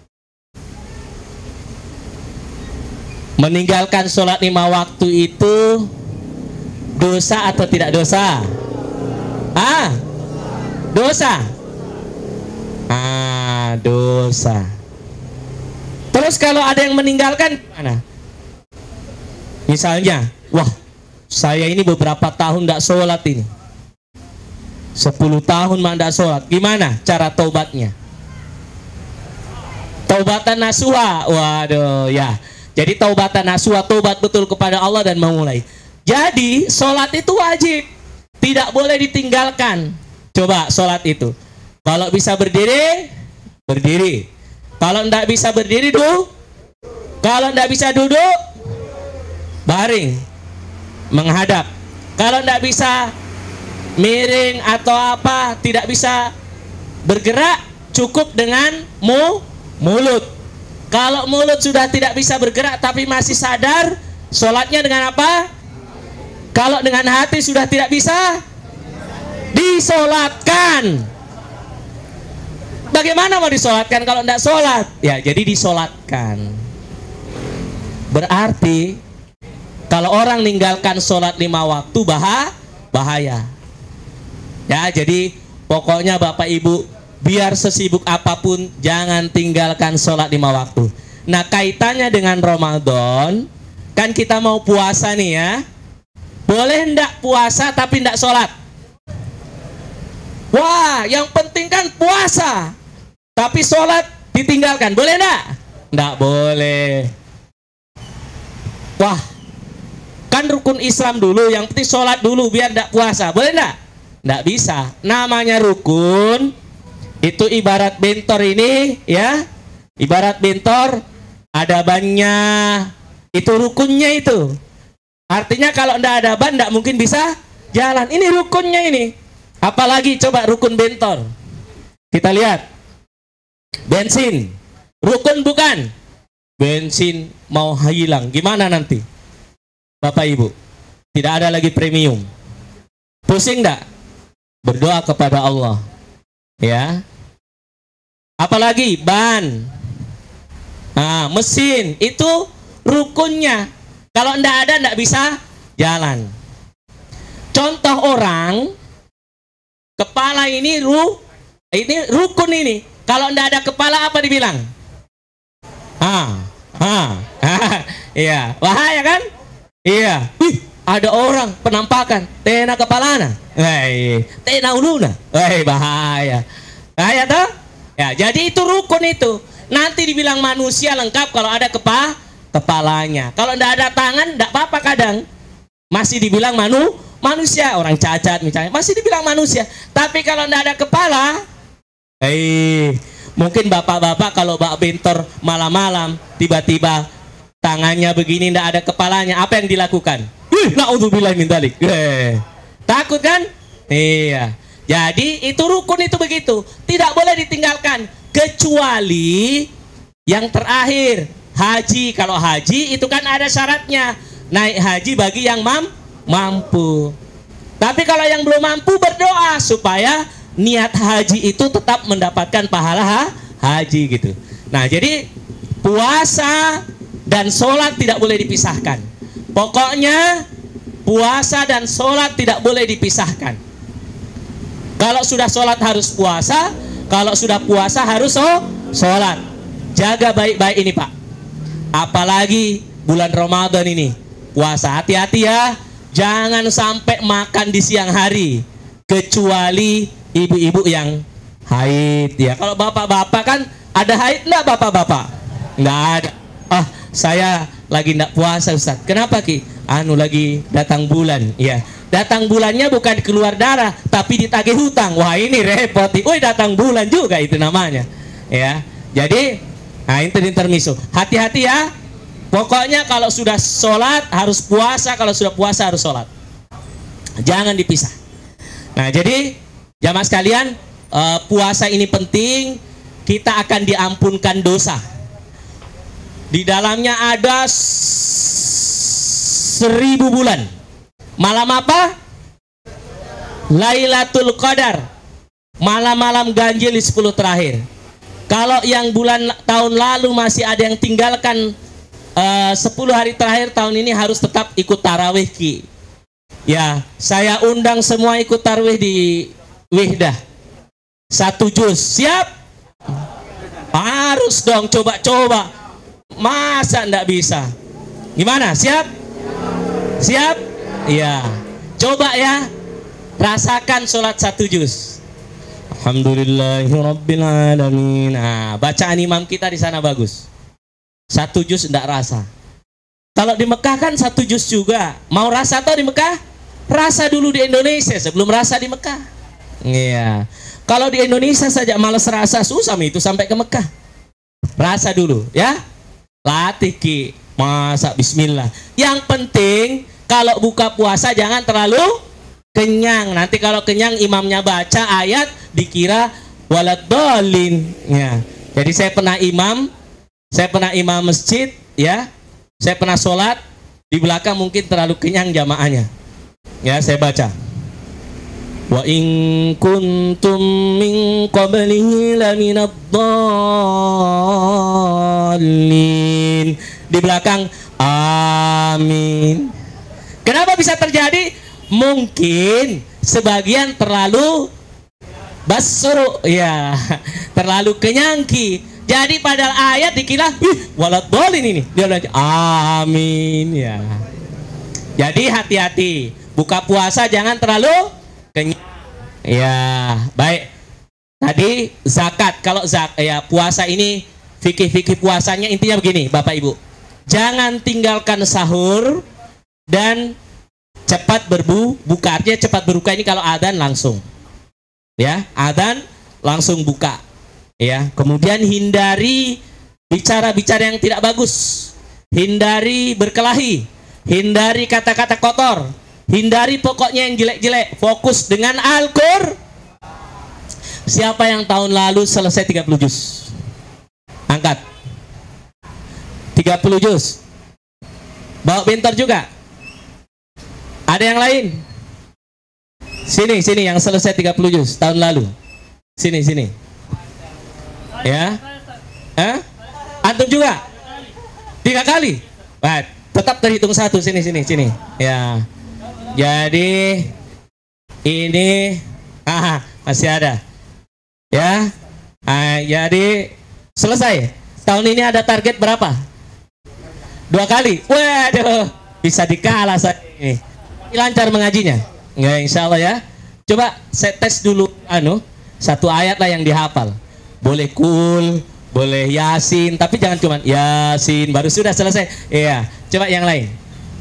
meninggalkan sholat lima waktu itu dosa atau tidak dosa? Ah, dosa. Ah, dosa. Terus kalau ada yang meninggalkan mana? Misalnya, wah, saya ini beberapa tahun tidak sholat ini, sepuluh tahun mah tidak sholat. Gimana cara taubatnya? Taubatan nasuha. Waduh, ya. Jadi taubatan nasuha, taubat betul kepada Allah dan memulai. Jadi sholat itu wajib, tidak boleh ditinggalkan. Coba sholat itu, kalau bisa berdiri, berdiri. Kalau tidak bisa berdiri, duduk. Kalau tidak bisa duduk, baring, menghadap. Kalau tidak bisa miring atau apa, tidak bisa bergerak, cukup dengan mu, mulut. Kalau mulut sudah tidak bisa bergerak tapi masih sadar, sholatnya dengan apa? Kalau dengan hati sudah tidak bisa, disolatkan. Bagaimana mau disolatkan kalau tidak sholat? Ya, jadi disolatkan. Berarti kalau orang meninggalkan sholat lima waktu bahaya, bahaya. Ya, jadi pokoknya Bapak Ibu, biar sesibuk apapun jangan tinggalkan sholat lima waktu. Nah, kaitannya dengan Ramadan, kan kita mau puasa nih ya. Boleh ndak puasa tapi ndak sholat? Wah, yang penting kan puasa, tapi sholat ditinggalkan, boleh ndak? Ndak boleh. Wah, kan rukun Islam dulu, yang penting sholat dulu biar ndak puasa, boleh ndak? Ndak bisa. Namanya rukun itu ibarat bentor ini ya, ibarat bentor ada bannya, itu rukunnya itu. Artinya kalau ndak ada ban ndak mungkin bisa jalan. Ini rukunnya ini. Apalagi coba rukun bentor. Kita lihat. Bensin. Rukun bukan? Bensin mau hilang. Gimana nanti? Bapak Ibu. Tidak ada lagi premium. Pusing enggak? Berdoa kepada Allah. Ya. Apalagi ban. Nah, mesin itu rukunnya. Kalau enggak ada enggak bisa jalan. Contoh orang kepala ini ru, ini rukun ini. Kalau tidak ada kepala apa dibilang? Ah, ah, ah, iya, bahaya kan? Iya. Wih, ada orang penampakan, tena kepalana, hei, tena uluna, hei, bahaya, bahaya toh? Ya, jadi itu rukun itu. Nanti dibilang manusia lengkap kalau ada kepa, kepalanya. Kalau tidak ada tangan, tidak apa-apa kadang. Masih dibilang manu. Manusia, orang cacat misalnya, masih dibilang manusia. Tapi kalau tidak ada kepala, eh, mungkin bapak-bapak kalau bak bentor malam-malam, tiba-tiba tangannya begini, tidak ada kepalanya, apa yang dilakukan? Ih, naudzubillah min dzalik. Eh, Takut kan? Iya. Jadi itu rukun itu begitu. Tidak boleh ditinggalkan. Kecuali yang terakhir. Haji. Kalau haji itu kan ada syaratnya. Naik haji bagi yang mam mampu. Tapi kalau yang belum mampu berdoa supaya niat haji itu tetap mendapatkan pahala ha? haji gitu. Nah jadi puasa dan sholat tidak boleh dipisahkan. Pokoknya puasa dan sholat tidak boleh dipisahkan. Kalau sudah sholat harus puasa, kalau sudah puasa harus oh, sholat. Jaga baik-baik ini Pak. Apalagi bulan Ramadan ini. Puasa, hati-hati ya. Jangan sampai makan di siang hari. Kecuali ibu-ibu yang haid ya. Kalau bapak-bapak kan ada haid enggak bapak-bapak? Enggak ada. Ah, saya lagi enggak puasa Ustaz. Kenapa Ki? Anu lagi datang bulan. Ya. Datang bulannya bukan keluar darah, tapi ditagih hutang. Wah, ini repot. Woi, datang bulan juga itu namanya. Ya. Jadi, nah itu intermiso. Hati-hati ya. Pokoknya kalau sudah sholat harus puasa, kalau sudah puasa harus sholat. Jangan dipisah. Nah, jadi jamaah sekalian, uh, puasa ini penting. Kita akan diampunkan dosa. Di dalamnya ada seribu bulan. Malam apa? Lailatul Qadar. Malam-malam ganjil di sepuluh terakhir. Kalau yang bulan tahun lalu masih ada yang tinggalkan uh, sepuluh hari terakhir, tahun ini harus tetap ikut tarawih Ki. Ya, saya undang semua ikut tarawih di Wihdah. Satu juz, siap? Harus dong, coba-coba. Masa enggak bisa? Gimana? Siap? Siap? Iya. Coba ya. Rasakan sholat satu juz. Alhamdulillahirrabbilalamin. Nah, bacaan imam kita di sana bagus. Satu juz enggak rasa. Kalau di Mekah kan satu juz juga. Mau rasa atau di Mekah? Rasa dulu di Indonesia sebelum rasa di Mekah. Iya. Kalau di Indonesia saja malas rasa, susah itu sampai ke Mekah. Rasa dulu ya. Latih Ki. Masa bismillah. Yang penting kalau buka puasa jangan terlalu kenyang. Nanti kalau kenyang imamnya baca ayat dikira waladhdallin. Ya. Jadi saya pernah imam, saya pernah imam masjid ya. Saya pernah sholat di belakang mungkin terlalu kenyang jamaahnya. Ya, saya baca. Wa in kuntum min qablihi laminaddallin. Di belakang amin. Kenapa bisa terjadi? Mungkin sebagian terlalu basru ya, terlalu kenyangki. Jadi padahal ayat dikira ih waladhdallin ini. Dia bilang amin ya. Jadi hati-hati. Buka puasa jangan terlalu kenyang. Ya, baik. Tadi zakat. Kalau zak ya puasa ini fikih-fikih puasanya intinya begini, Bapak Ibu. Jangan tinggalkan sahur dan cepat berbuka. Artinya cepat berbuka ini kalau adzan langsung. Ya, adzan langsung buka. Ya, kemudian hindari bicara-bicara yang tidak bagus. Hindari berkelahi, hindari kata-kata kotor. Hindari pokoknya yang jelek-jelek. Fokus dengan Al-Qur'an. Siapa yang tahun lalu selesai tiga puluh juz? Angkat. tiga puluh juz. Bawa bentor juga. Ada yang lain? Sini, sini yang selesai tiga puluh juz tahun lalu. Sini, sini. Ya. Eh? Antum juga? Tiga kali? Baik. Tetap terhitung satu. Sini, sini, sini. Ya. Jadi ini ah, masih ada ya. Ah, jadi selesai. Tahun ini ada target berapa? Dua kali. Waduh, bisa dikalah saya ini. Lancar mengajinya? Nggak, insya Allah ya. Coba saya tes dulu anu satu ayat lah yang dihafal. Boleh kul, boleh yasin, tapi jangan cuma yasin baru sudah selesai. Iya, coba yang lain.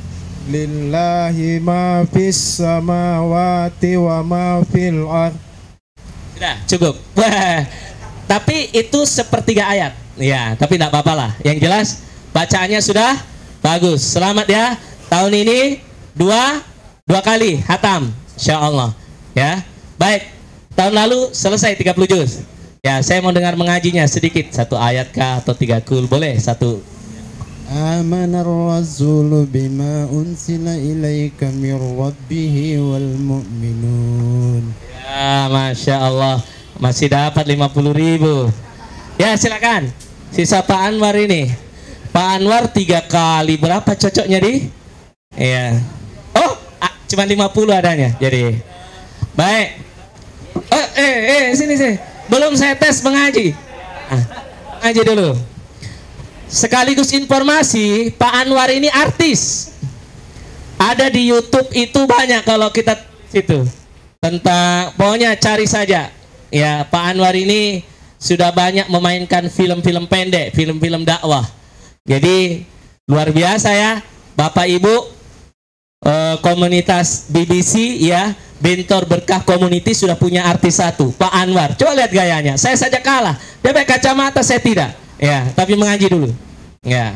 Lillahi ma fis samawati wa ma fil ardh. Sudah, cukup. Wah, tapi itu sepertiga ayat. Ya, tapi tidak apa-apa lah. Yang jelas bacaannya sudah bagus. Selamat ya. Tahun ini dua dua kali hatam. Insya Allah. Ya, baik. Tahun lalu selesai tiga puluh juz. Ya, saya mau dengar mengajinya sedikit, satu ayat kah atau tiga kul, boleh satu. Amanar Rasul bima unsila ilaika mir rabbihi wal mu'minun. Ya, Masya Allah, masih dapat lima puluh ribu. Ya, silakan. Sisa Pak Anwar ini. Pak Anwar tiga kali berapa cocoknya di? Iya. Oh, ah, cuma lima puluh adanya. Jadi, baik. Oh, eh, eh, sini sini. Belum saya tes mengaji. Ah, mengaji dulu. Sekaligus informasi, Pak Anwar ini artis. Ada di YouTube itu banyak kalau kita situ. Tentang, pokoknya cari saja. Ya, Pak Anwar ini sudah banyak memainkan film-film pendek, film-film dakwah. Jadi luar biasa ya, Bapak Ibu, eh, komunitas B B C ya. Bentor Berkah Community sudah punya artis satu, Pak Anwar. Coba lihat gayanya. Saya saja kalah. Dia pakai kacamata, saya tidak. Ya, tapi mengaji dulu. Ya.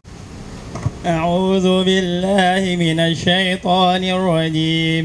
A'udzu billahi minasy syaithanir rajim.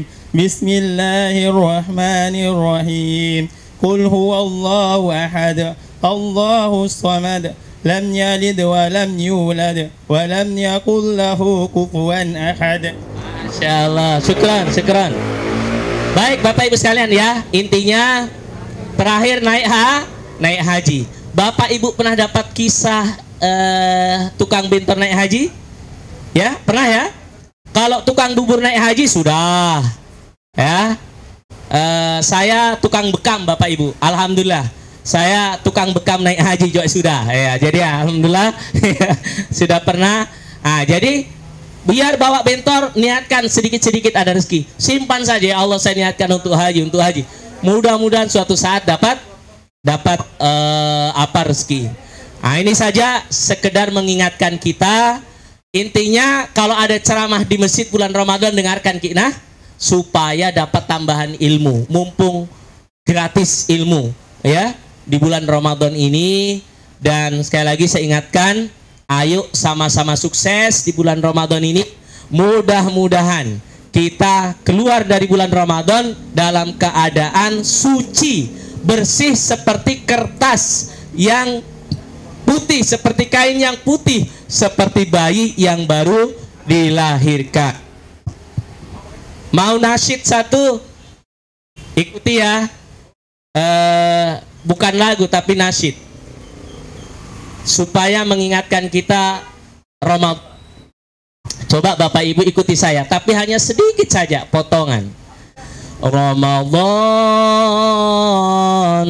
Bismillahirrahmanirrahim. Qul huwallahu ahad. Allahus samad. Lam yalid wa lam yulad wa lam yakul lahu kufuwan ahad. Masyaallah. Syukran, syukran. Baik Bapak Ibu sekalian ya, intinya terakhir naik ha, naik haji. Bapak Ibu pernah dapat kisah eh, tukang bentor naik haji? Ya, pernah ya? Kalau tukang bubur naik haji sudah. Ya, eh, saya tukang bekam Bapak Ibu. Alhamdulillah, saya tukang bekam naik haji juga sudah. Ya, jadi alhamdulillah sudah pernah. Nah, jadi biar bawa bentor, niatkan sedikit-sedikit ada rezeki. Simpan saja, ya Allah saya niatkan untuk haji, untuk haji. Mudah-mudahan suatu saat dapat dapat uh, apa rezeki. Nah, ini saja sekedar mengingatkan kita. Intinya kalau ada ceramah di masjid bulan Ramadan, dengarkan kita supaya dapat tambahan ilmu. Mumpung gratis ilmu ya di bulan Ramadan ini. Dan sekali lagi saya ingatkan, ayo sama-sama sukses di bulan Ramadan ini. Mudah-mudahan kita keluar dari bulan Ramadan dalam keadaan suci, bersih seperti kertas yang putih, seperti kain yang putih, seperti bayi yang baru dilahirkan. Mau nasyid satu? Ikuti ya. Eh, bukan lagu tapi nasyid, supaya mengingatkan kita Ramadan. Coba Bapak Ibu ikuti saya, tapi hanya sedikit saja potongan. Ramadan,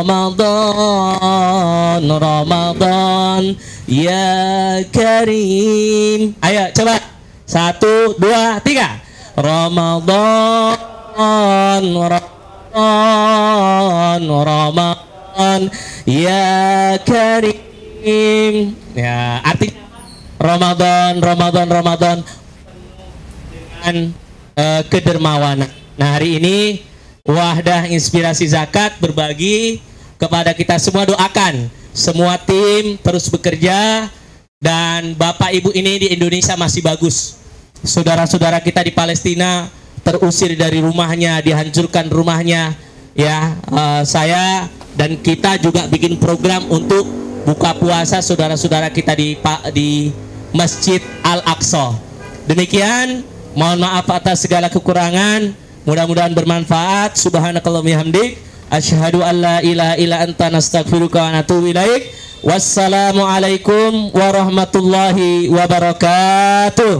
Ramadan, Ramadan, ya Karim. Ayo coba, satu, dua, tiga. Ramadan, Ramadan, Ramadan, ya Karim. Ya, artinya Ramadan, Ramadan, Ramadan dengan uh, kedermawanan. Nah, hari ini Wahdah Inspirasi Zakat berbagi kepada kita semua, doakan semua tim terus bekerja, dan Bapak Ibu ini di Indonesia masih bagus. Saudara-saudara kita di Palestina terusir dari rumahnya, dihancurkan rumahnya. Ya, uh, saya dan kita juga bikin program untuk buka puasa saudara-saudara kita di di Masjid Al-Aqsa. Demikian, mohon maaf atas segala kekurangan, mudah-mudahan bermanfaat. Subhanakallahumma hamdik, asyhadu an la ilaha illa anta nastaghfiruka wa natubu ilaik. Wassalamualaikum warahmatullahi wabarakatuh.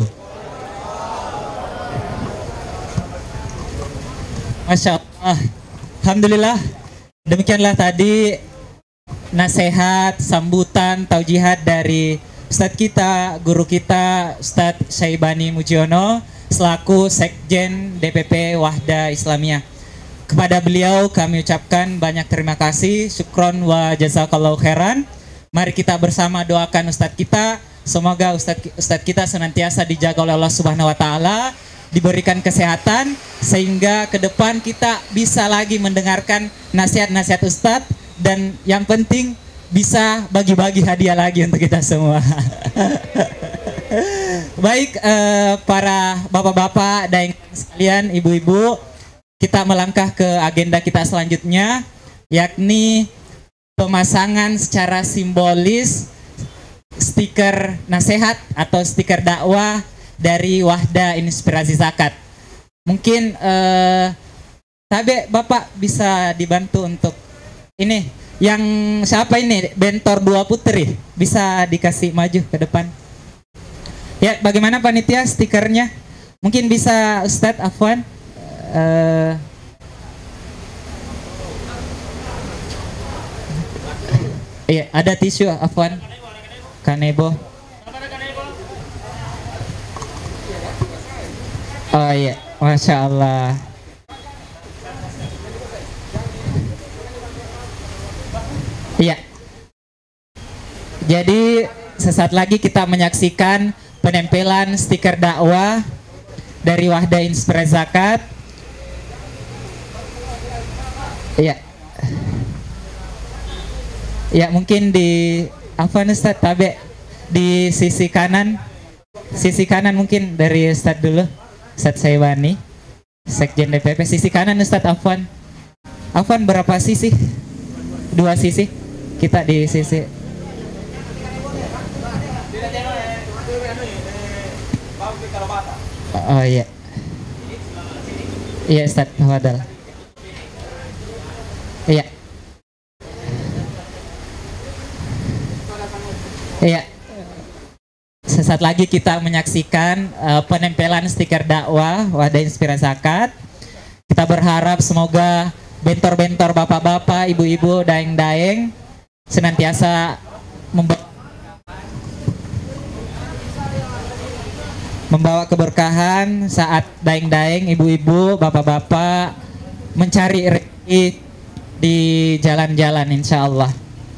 Masya Allah, alhamdulillah. Demikianlah tadi nasihat, sambutan, taujihat dari Ustadz kita, guru kita, Ustadz Syaibani Mujiono selaku Sekjen D P P Wahdah Islamiyah. Kepada beliau kami ucapkan banyak terima kasih, syukron wa jazakallahu khairan. Mari kita bersama doakan Ustadz kita, semoga Ustadz, Ustadz kita senantiasa dijaga oleh Allah Subhanahu wa Ta'ala, diberikan kesehatan, sehingga ke depan kita bisa lagi mendengarkan nasihat-nasihat Ustadz, dan yang penting bisa bagi-bagi hadiah lagi untuk kita semua. Baik, eh, para bapak-bapak dan sekalian, ibu-ibu, kita melangkah ke agenda kita selanjutnya, yakni pemasangan secara simbolis stiker nasihat atau stiker dakwah dari Wahda Inspirasi Zakat. Mungkin eh, Tabe Bapak bisa dibantu untuk ini. Yang siapa ini? Bentor dua putri. Bisa dikasih maju ke depan. Ya, bagaimana panitia stikernya? Mungkin bisa Ustadz Afwan. Uh, iya, ada tisu Afwan. Kanebo. Oh iya, Masya Allah. Iya. Jadi sesaat lagi kita menyaksikan penempelan stiker dakwah dari Wahda Inspirasi Zakat. Iya. Ya, mungkin di apa Ustaz Tabe di sisi kanan. Sisi kanan mungkin dari Ustaz dulu. Ustaz Saibani, Sekjen D P P. Sisi kanan Ustaz Afwan. Afwan berapa sisi? Dua sisi. Kita di sisi. Oh iya. Iya Ustaz, tafadhal. Iya. Iya. Sesaat lagi kita menyaksikan uh, penempelan stiker dakwah Wahda Inspirasi Zakat. Kita berharap semoga bentor-bentor bapak-bapak, ibu-ibu, daeng-daeng senantiasa membawa, membawa keberkahan saat daeng-daeng, ibu-ibu, bapak-bapak mencari rezeki di jalan-jalan, insya Allah.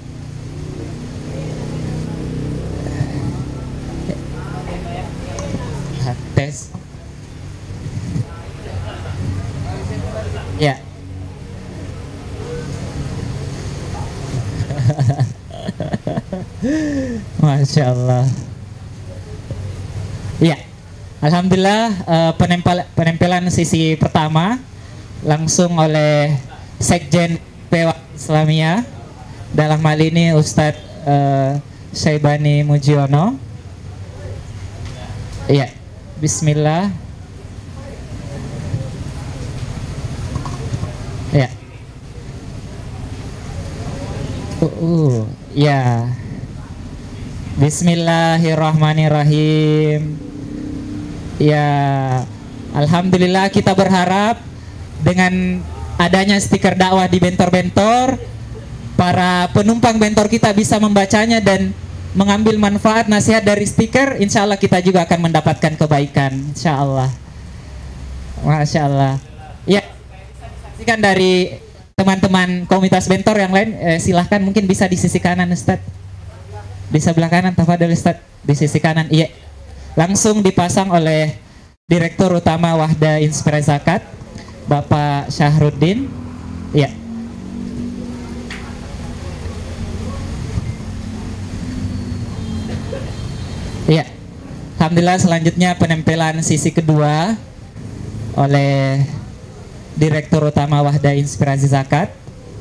Tes. Ya. Masya Allah. Ya, alhamdulillah uh, penempel, penempelan sisi pertama langsung oleh Sekjen P W Islamiyah, dalam hal ini Ustadz uh, Saibani Mujiono. Ya, Bismillah. Ya. Uh, uh, ya. Bismillahirrahmanirrahim. Ya, alhamdulillah kita berharap dengan adanya stiker dakwah di bentor-bentor, para penumpang bentor kita bisa membacanya dan mengambil manfaat nasihat dari stiker. Insya Allah kita juga akan mendapatkan kebaikan, insya Allah. Masya Allah. Ya, saksikan dari teman-teman komunitas bentor yang lain, eh, silahkan mungkin bisa di sisi kanan Ustadz, di sebelah kanan, tafadhol Ustadz, di sisi kanan. Iya, langsung dipasang oleh Direktur Utama Wahda Inspirasi Zakat, Bapak Syahruddin. Iya. Iya. Alhamdulillah, selanjutnya penempelan sisi kedua oleh Direktur Utama Wahda Inspirasi Zakat.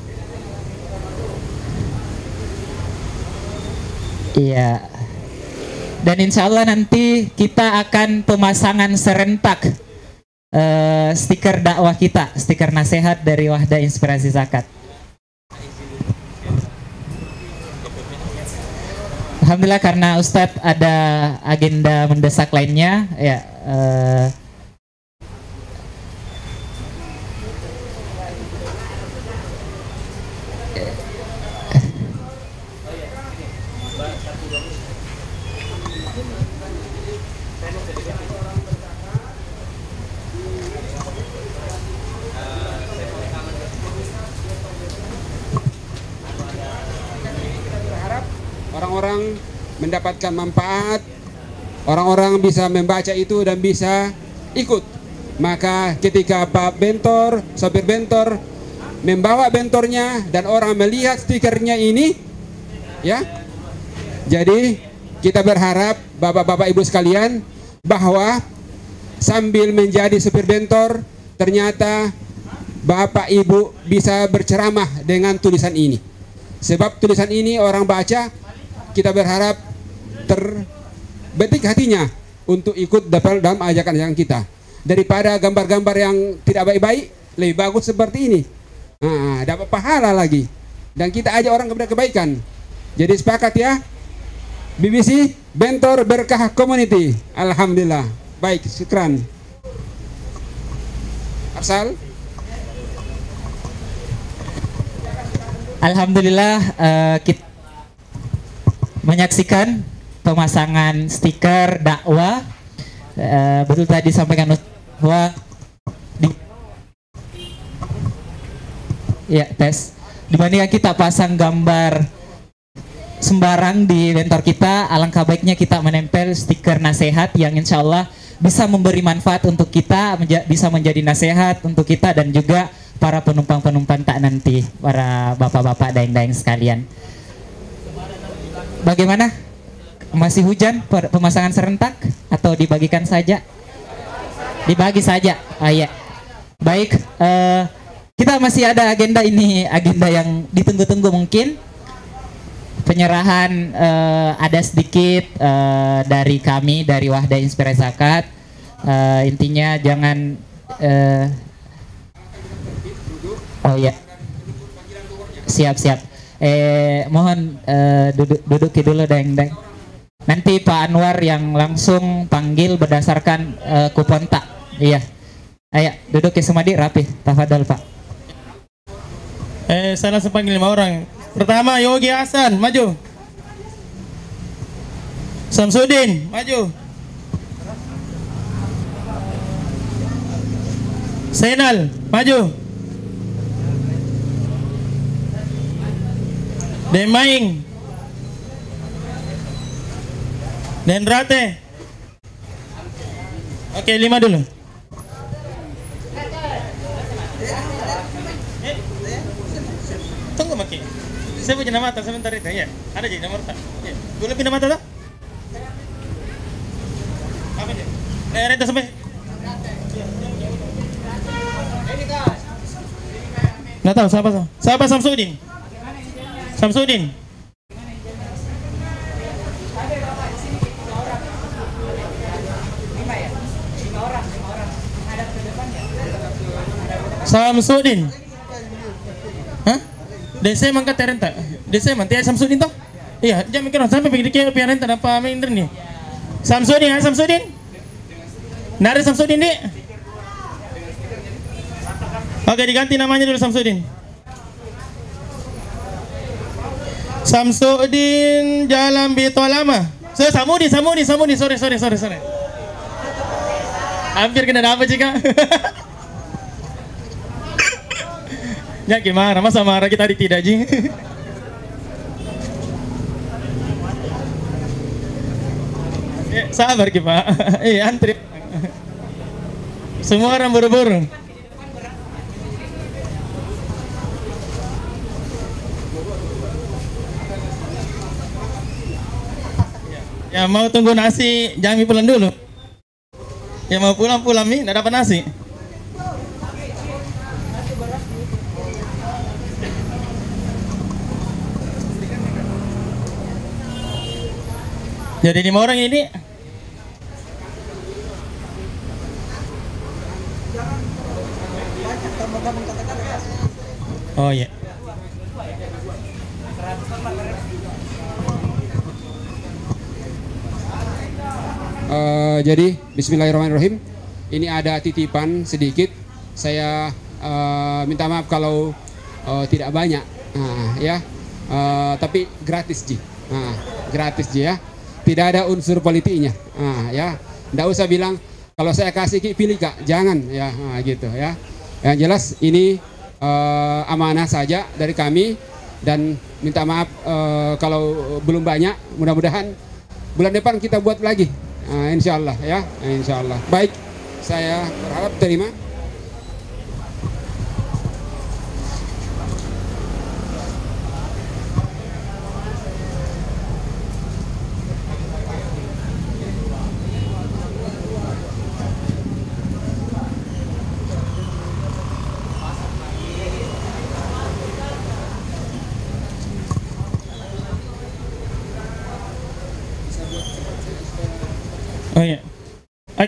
Iya. Dan insya Allah nanti kita akan pemasangan serentak uh, stiker dakwah kita, stiker nasihat dari Wahda Inspirasi Zakat. Alhamdulillah, karena Ustadz ada agenda mendesak lainnya, ya. Uh, orang-orang mendapatkan manfaat, orang-orang bisa membaca itu dan bisa ikut. Maka ketika Pak Bentor, sopir bentor membawa bentornya dan orang melihat stikernya ini, ya, jadi kita berharap bapak-bapak ibu sekalian bahwa sambil menjadi sopir bentor ternyata Bapak Ibu bisa berceramah dengan tulisan ini. Sebab tulisan ini orang baca, kita berharap terbetik hatinya untuk ikut dalam ajakan-ajakan kita. Daripada gambar-gambar yang tidak baik-baik, lebih bagus seperti ini. Nah, dapat pahala lagi. Dan kita ajak orang kepada kebaikan. Jadi sepakat ya. B B C Bentor Berkah Community. Alhamdulillah. Baik, syukran. Arsal. Alhamdulillah uh, kita menyaksikan pemasangan stiker dakwah. Uh, betul tadi sampaikan bahwa di ya tes dibandingkan kita pasang gambar sembarang di bentor kita, alangkah baiknya kita menempel stiker nasihat yang insya Allah bisa memberi manfaat untuk kita, menja bisa menjadi nasihat untuk kita dan juga para penumpang-penumpang tak nanti, para bapak-bapak daeng-daeng sekalian. Bagaimana? Masih hujan pemasangan serentak atau dibagikan saja? Dibagi saja. Ah, ya. Baik, uh, kita masih ada agenda ini, agenda yang ditunggu-tunggu mungkin. Penyerahan uh, ada sedikit uh, dari kami, dari Wahda Inspirasi Zakat. Uh, intinya jangan uh, oh ya, siap-siap. Eh, mohon uh, duduk duduk dulu deng-deng. Nanti Pak Anwar yang langsung panggil berdasarkan uh, kupon tak. Iya. Ayo duduk ya Sumadi rapi. Tafadhol Pak. Eh, saya langsung panggil lima orang. Pertama Yogi Hasan, maju. Samsudin, maju. Senal, maju. Demaing, Denrate. Oke, lima dulu. Tunggu Maki. Saya punya nama atas sebentar itu ya. Ada jadi nomor tak? Ya. Boleh pindah mata tak? Apa dia? Eh, reta sampai. Nggak tahu siapa siapa. Siapa Samsudin? Samsudin. Samsudin. Hah? Desa mangkat terenta. Desa man tiada Samsudin toh? Iya, jangan mikir sampai pergi ke pian renta apa main nih. Samsudin, ha Samsudin? Nari Samsudin nih. Oke, diganti namanya dulu Samsudin. Samsudin Jalan Bito Lama. Saya Samudi, Samudi, Samudi. Sorry, sorry, sorry, sorry. Hampir kena dapat jika. Ya gimana, masa marah kita di tidak jing. Ya, sabar ki Pak. Eh antri. Semua orang buru-buru. Ya mau tunggu nasi, jangan pulang dulu. Ya mau pulang-pulang nih, nggak dapat nasi. Jadi lima orang ini oh ya. Uh, jadi Bismillahirrahmanirrahim. Ini ada titipan sedikit. Saya uh, minta maaf kalau uh, tidak banyak, nah, ya. Uh, tapi gratis ji, nah, gratis ji ya. Tidak ada unsur politiknya, nah, ya. Tidak usah bilang kalau saya kasih ki pilih kak, jangan ya, nah, gitu ya. Yang jelas ini uh, amanah saja dari kami dan minta maaf uh, kalau belum banyak. Mudah-mudahan bulan depan kita buat lagi. Nah, insya Allah ya, insya Allah. Baik, saya berharap terima.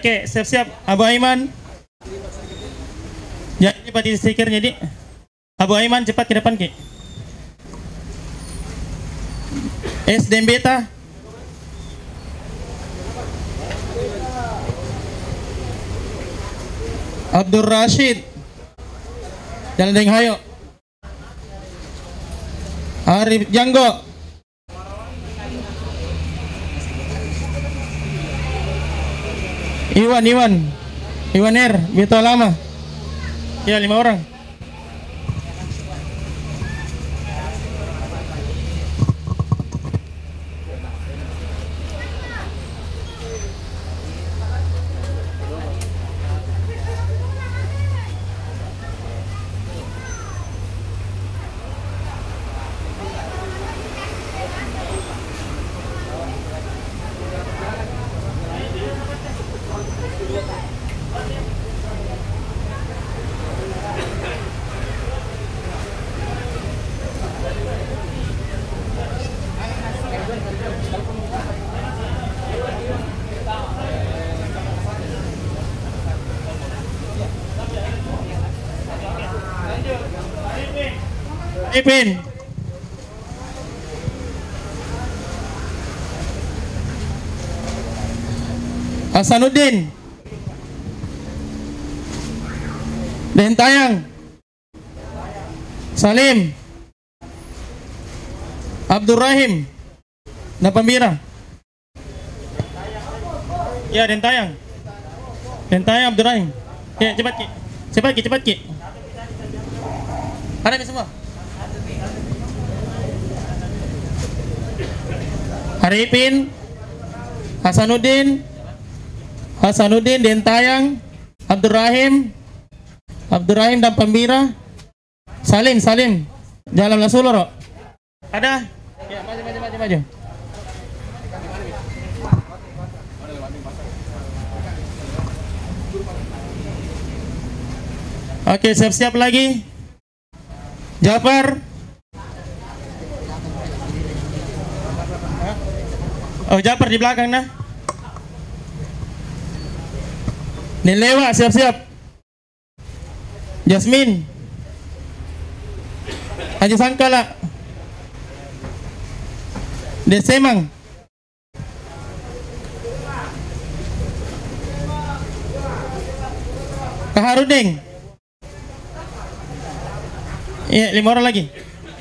Oke, siap-siap. Abu Aiman. Ya, cepat di stikernya, Dik. Abu Aiman cepat ke depan, Ki. S D M Beta. Abdul Rashid. Jalan Deng Hayo. Arif Janggo. Iwan, Iwan. Iwan R. Bito Lama. Ya, lima orang. Ipin. Hasanuddin. Dentayang. Salim. Abdurrahim. Napambira. Ya, Dentayang. Dentayang Abdurrahim. Ya, cepat Ki. Cepat Ki, cepat Ki. Ada ni semua. Arifin, Hasanuddin, Hasanuddin, Dentayang, Abdurrahim, Abdurrahim dan Pembira, Salim, Salim, Jalan Lasuloro. Ada? Ya, maju, maju, maju, maju. Oke, siap-siap lagi. Jafar. Oh, Jafar di belakang nah. Nilewa siap-siap. Jasmine. Haji Sangkala. Desemang. Kaharuding. Iya, lima orang lagi.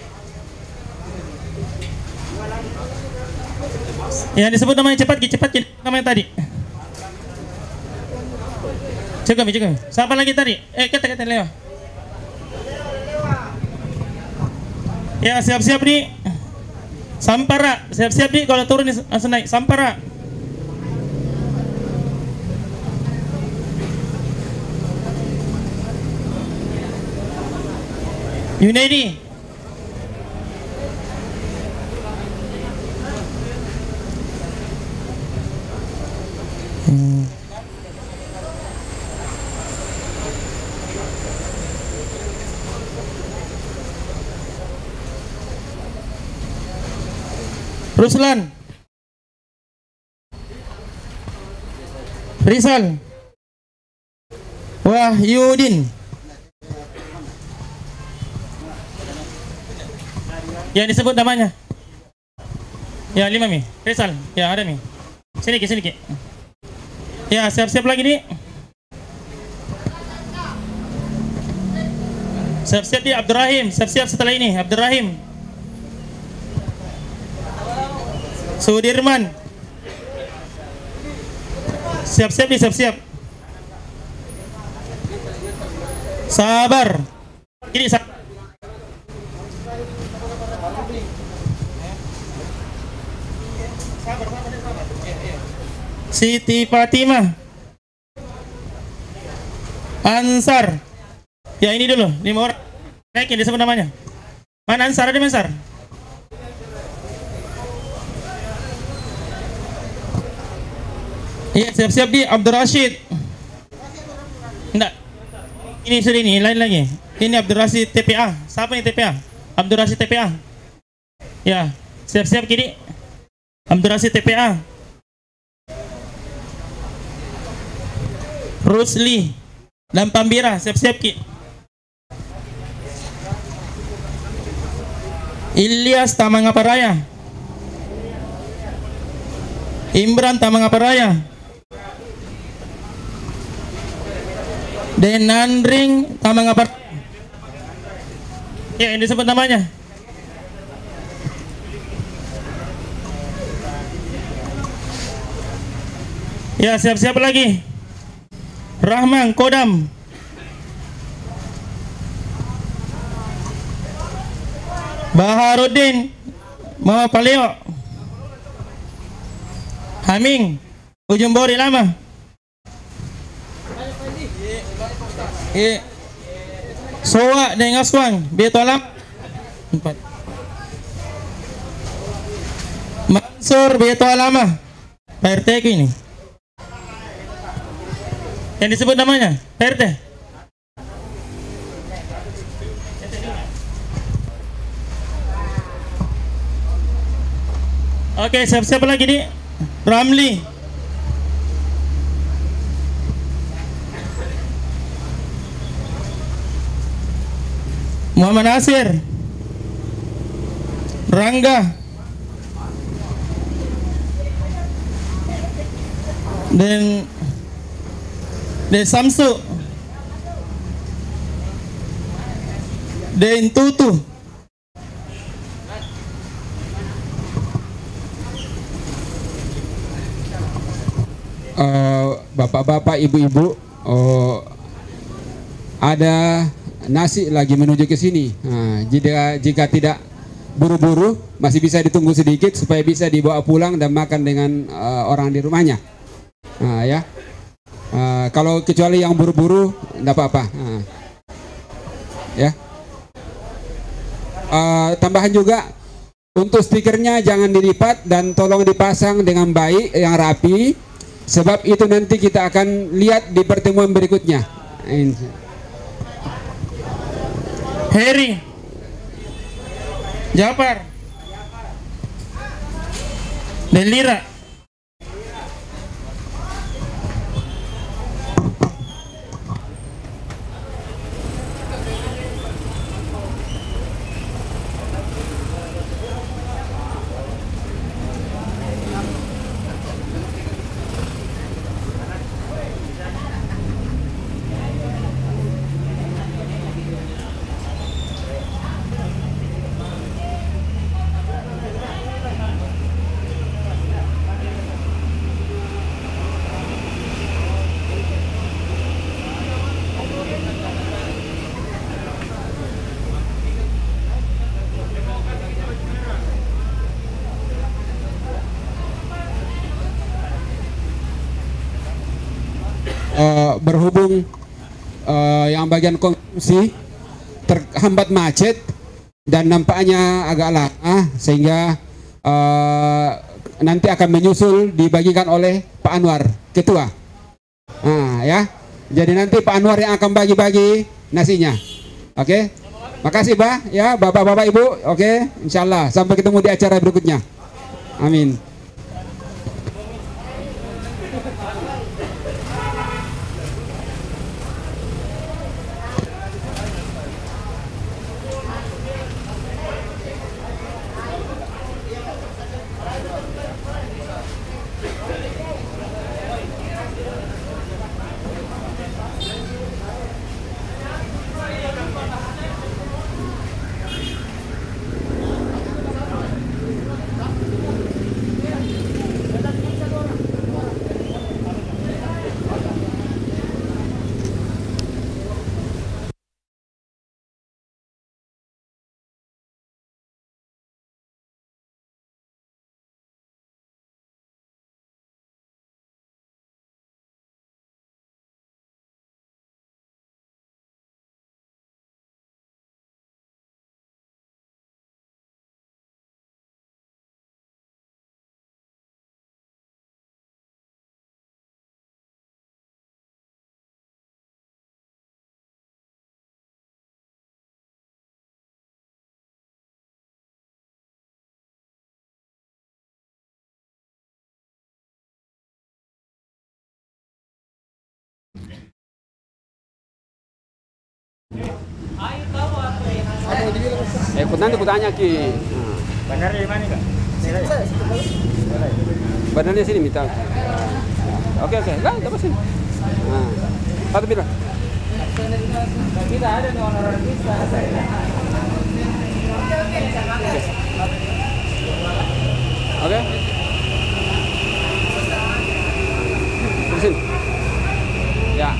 Ya, disebut namanya cepat, cepat namanya tadi. Cukup, cukup. Siapa lagi tadi? Eh, kata kata lewat. Ya, siap-siap nih. Sampara, siap-siap nih kalau turun langsung naik. Sampara. Yunaidi. Hmm. Ruslan. Rizal. Wahyudin. Ya, disebut namanya. Ya, lima mi. Rizal. Ya, ada mi. Sini ki, sini ki. Ya, siap-siap lagi nih. Siap-siap di Abdurrahim. Siap-siap setelah ini Abdurrahim. Sudirman. Siap-siap di siap-siap. Sabar. Ini sabar. Siti Fatimah. Ansar. Ya, ini dulu, lima orang. Naikin disebut namanya. Mana Ansar? Ada Ansar? Iya, siap-siap di Abdul Rashid. Enggak. Ini sudah ini, lain lagi. Ini Abdul Rashid T P A. Siapa yang T P A? Abdul Rashid T P A. Ya, siap-siap kiri. Abdul Rashid T P A. Rusli dan Pambira, siap-siap Ki. Ilyas Tamangaparaya, Imran Tamangaparaya, Denandring Tamangaparaya. Ya, ini disebut namanya. Ya, siap-siap lagi. Rahman Kodam, Baharudin Muhammad Paleo, Haming Ujung Bori Lama. Eh, Soa dengan Aswang Betolam empat. Mansur Betolama P R T ku ini. Yang disebut namanya P R T. Oke, siap-siap lagi nih. Ramli, Muhammad Nasir, Rangga, dan De Samsu, Den Tutu, uh, bapak-bapak, ibu-ibu, uh, ada nasi lagi menuju ke sini. Nah, jika jika tidak buru-buru, masih bisa ditunggu sedikit supaya bisa dibawa pulang dan makan dengan uh, orang di rumahnya. Nah, ya. Uh, kalau kecuali yang buru-buru, tidak apa-apa. Nah, ya. Uh, tambahan juga untuk stikernya jangan dilipat dan tolong dipasang dengan baik, yang rapi, sebab itu nanti kita akan lihat di pertemuan berikutnya. Heri, Jafar, Delira, Uh, berhubung uh, yang bagian konsumsi terhambat macet dan nampaknya agak lama, sehingga uh, nanti akan menyusul dibagikan oleh Pak Anwar, Ketua. Nah, ya, jadi nanti Pak Anwar yang akan bagi-bagi nasinya. Oke, okay? Makasih Pak, ya Bapak-Bapak Ibu. Oke, okay? Insya Allah sampai ketemu di acara berikutnya. Amin. Eh, nanti aku tanya Ki. Bandar di mana Kak? Bandarnya sini minta. Oke oke, enggak, enggak apa sini. Nah, satu bila. Kita ada dengan orang kita. Oke. Di sini. Ya.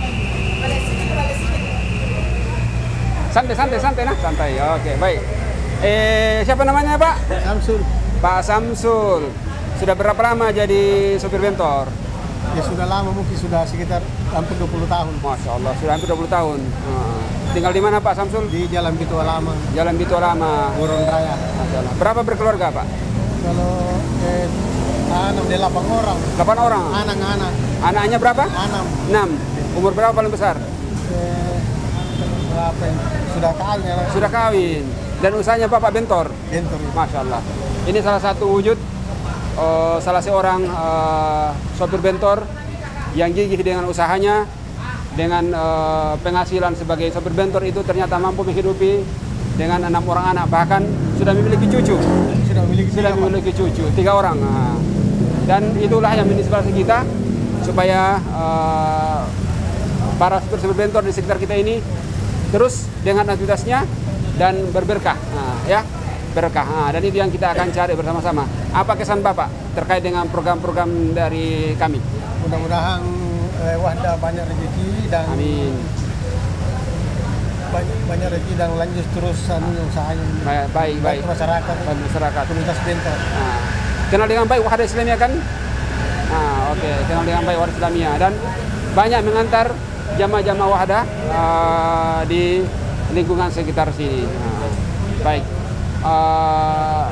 Santai, santai, santai nah, santai. Oke, baik. Eh, siapa namanya Pak? Samsul. Pak Samsul. Sudah berapa lama jadi sopir bentor? Ya sudah lama, mungkin sudah sekitar hampir dua puluh tahun. Masya Allah, sudah hampir dua puluh tahun. Hmm. Tinggal di mana Pak Samsul? Di Jalan Bitua Lama. Jalan Bitua Lama. Goron Raya. Masya Allah. Berapa berkeluarga Pak? Kalau eh, enam delapan orang. Delapan orang. Anak-anak. Anaknya berapa? Enam. Enam. Umur berapa paling besar? Eh, berapa? Ini? Sudah kawin ya. Sudah kawin. Dan usahanya Bapak bentor. Bentor. Masya Allah. Ini salah satu wujud uh, salah seorang uh, sopir bentor yang gigih dengan usahanya, dengan uh, penghasilan sebagai sopir bentor itu ternyata mampu menghidupi dengan enam orang anak, bahkan sudah memiliki cucu. Sudah memiliki, sudah memiliki cucu, tiga orang. Nah, dan itulah yang menginspirasi kita supaya uh, para sopir bentor di sekitar kita ini terus dengan aktivitasnya dan berberkah, nah, ya berkah. Nah, dan itu yang kita akan cari bersama-sama. Apa kesan Bapak terkait dengan program-program dari kami? Mudah-mudahan eh, Wahda banyak rezeki dan amin. Banyak, banyak rezeki dan lanjut terus anu usahanya. Baik, baik, baik. Masyarakat, baik masyarakat. Komunitas bentor. Nah, kenal dengan baik Wahda Islamiyah kan? Nah, oke, okay. Kenal dengan baik Wahda Islamiyah dan banyak mengantar jamaah-jamaah Wahda uh, di lingkungan sekitar sini. Nah, baik. Uh,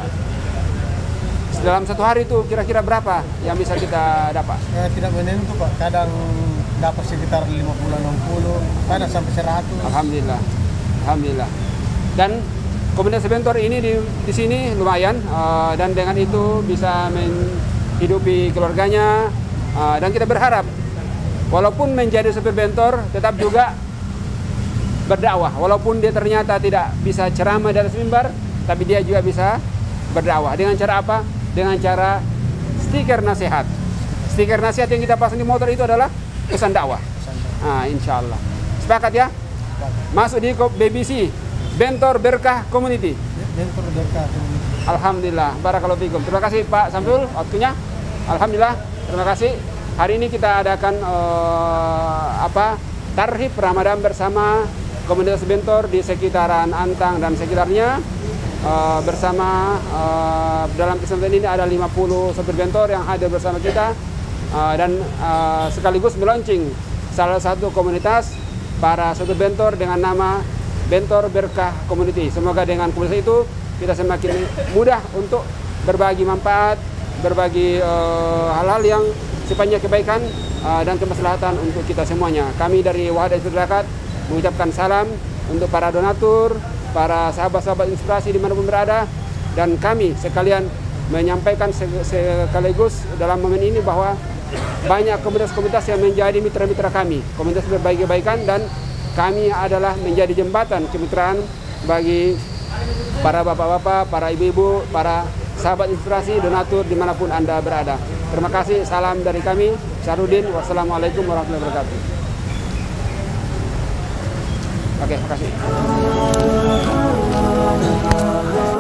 dalam satu hari itu kira-kira berapa yang bisa kita dapat? Ya, tidak menentu Pak. Kadang dapat sekitar lima puluh enam puluh, kadang sampai seratus. Alhamdulillah. Alhamdulillah. Dan komunitas bentor ini di, di sini lumayan uh, dan dengan itu bisa menghidupi keluarganya uh, dan kita berharap walaupun menjadi sopir bentor tetap juga berdakwah, walaupun dia ternyata tidak bisa ceramah dari mimbar, tapi dia juga bisa berdakwah. Dengan cara apa? Dengan cara stiker nasihat. Stiker nasihat yang kita pasang di motor itu adalah pesan dakwah. Nah, insya Allah. Sepakat ya? Masuk di B B C, Bentor Berkah Community. Bentor Berkah Community. Alhamdulillah. Barakallahu fikum. Terima kasih Pak Samsul waktunya. Alhamdulillah. Terima kasih. Hari ini kita adakan uh, apa? Tarhib Ramadan bersama komunitas bentor di sekitaran Antang dan sekitarnya. Uh, bersama uh, dalam kesempatan ini ada lima puluh sopir bentor yang hadir bersama kita uh, dan uh, sekaligus melaunching salah satu komunitas para sopir bentor dengan nama Bentor Berkah Community. Semoga dengan komunitas itu kita semakin mudah untuk berbagi manfaat, berbagi hal-hal uh, yang sifatnya kebaikan uh, dan kemaslahatan untuk kita semuanya. Kami dari Wahda Zakat mengucapkan salam untuk para donatur, para sahabat-sahabat inspirasi dimanapun berada, dan kami sekalian menyampaikan sekaligus dalam momen ini bahwa banyak komunitas-komunitas yang menjadi mitra-mitra kami, komunitas berbagi kebaikan, dan kami adalah menjadi jembatan kemitraan bagi para bapak-bapak, para ibu-ibu, para sahabat inspirasi, donatur dimanapun Anda berada. Terima kasih, salam dari kami, Syarudin, wassalamualaikum warahmatullahi wabarakatuh. Oke, terima kasih.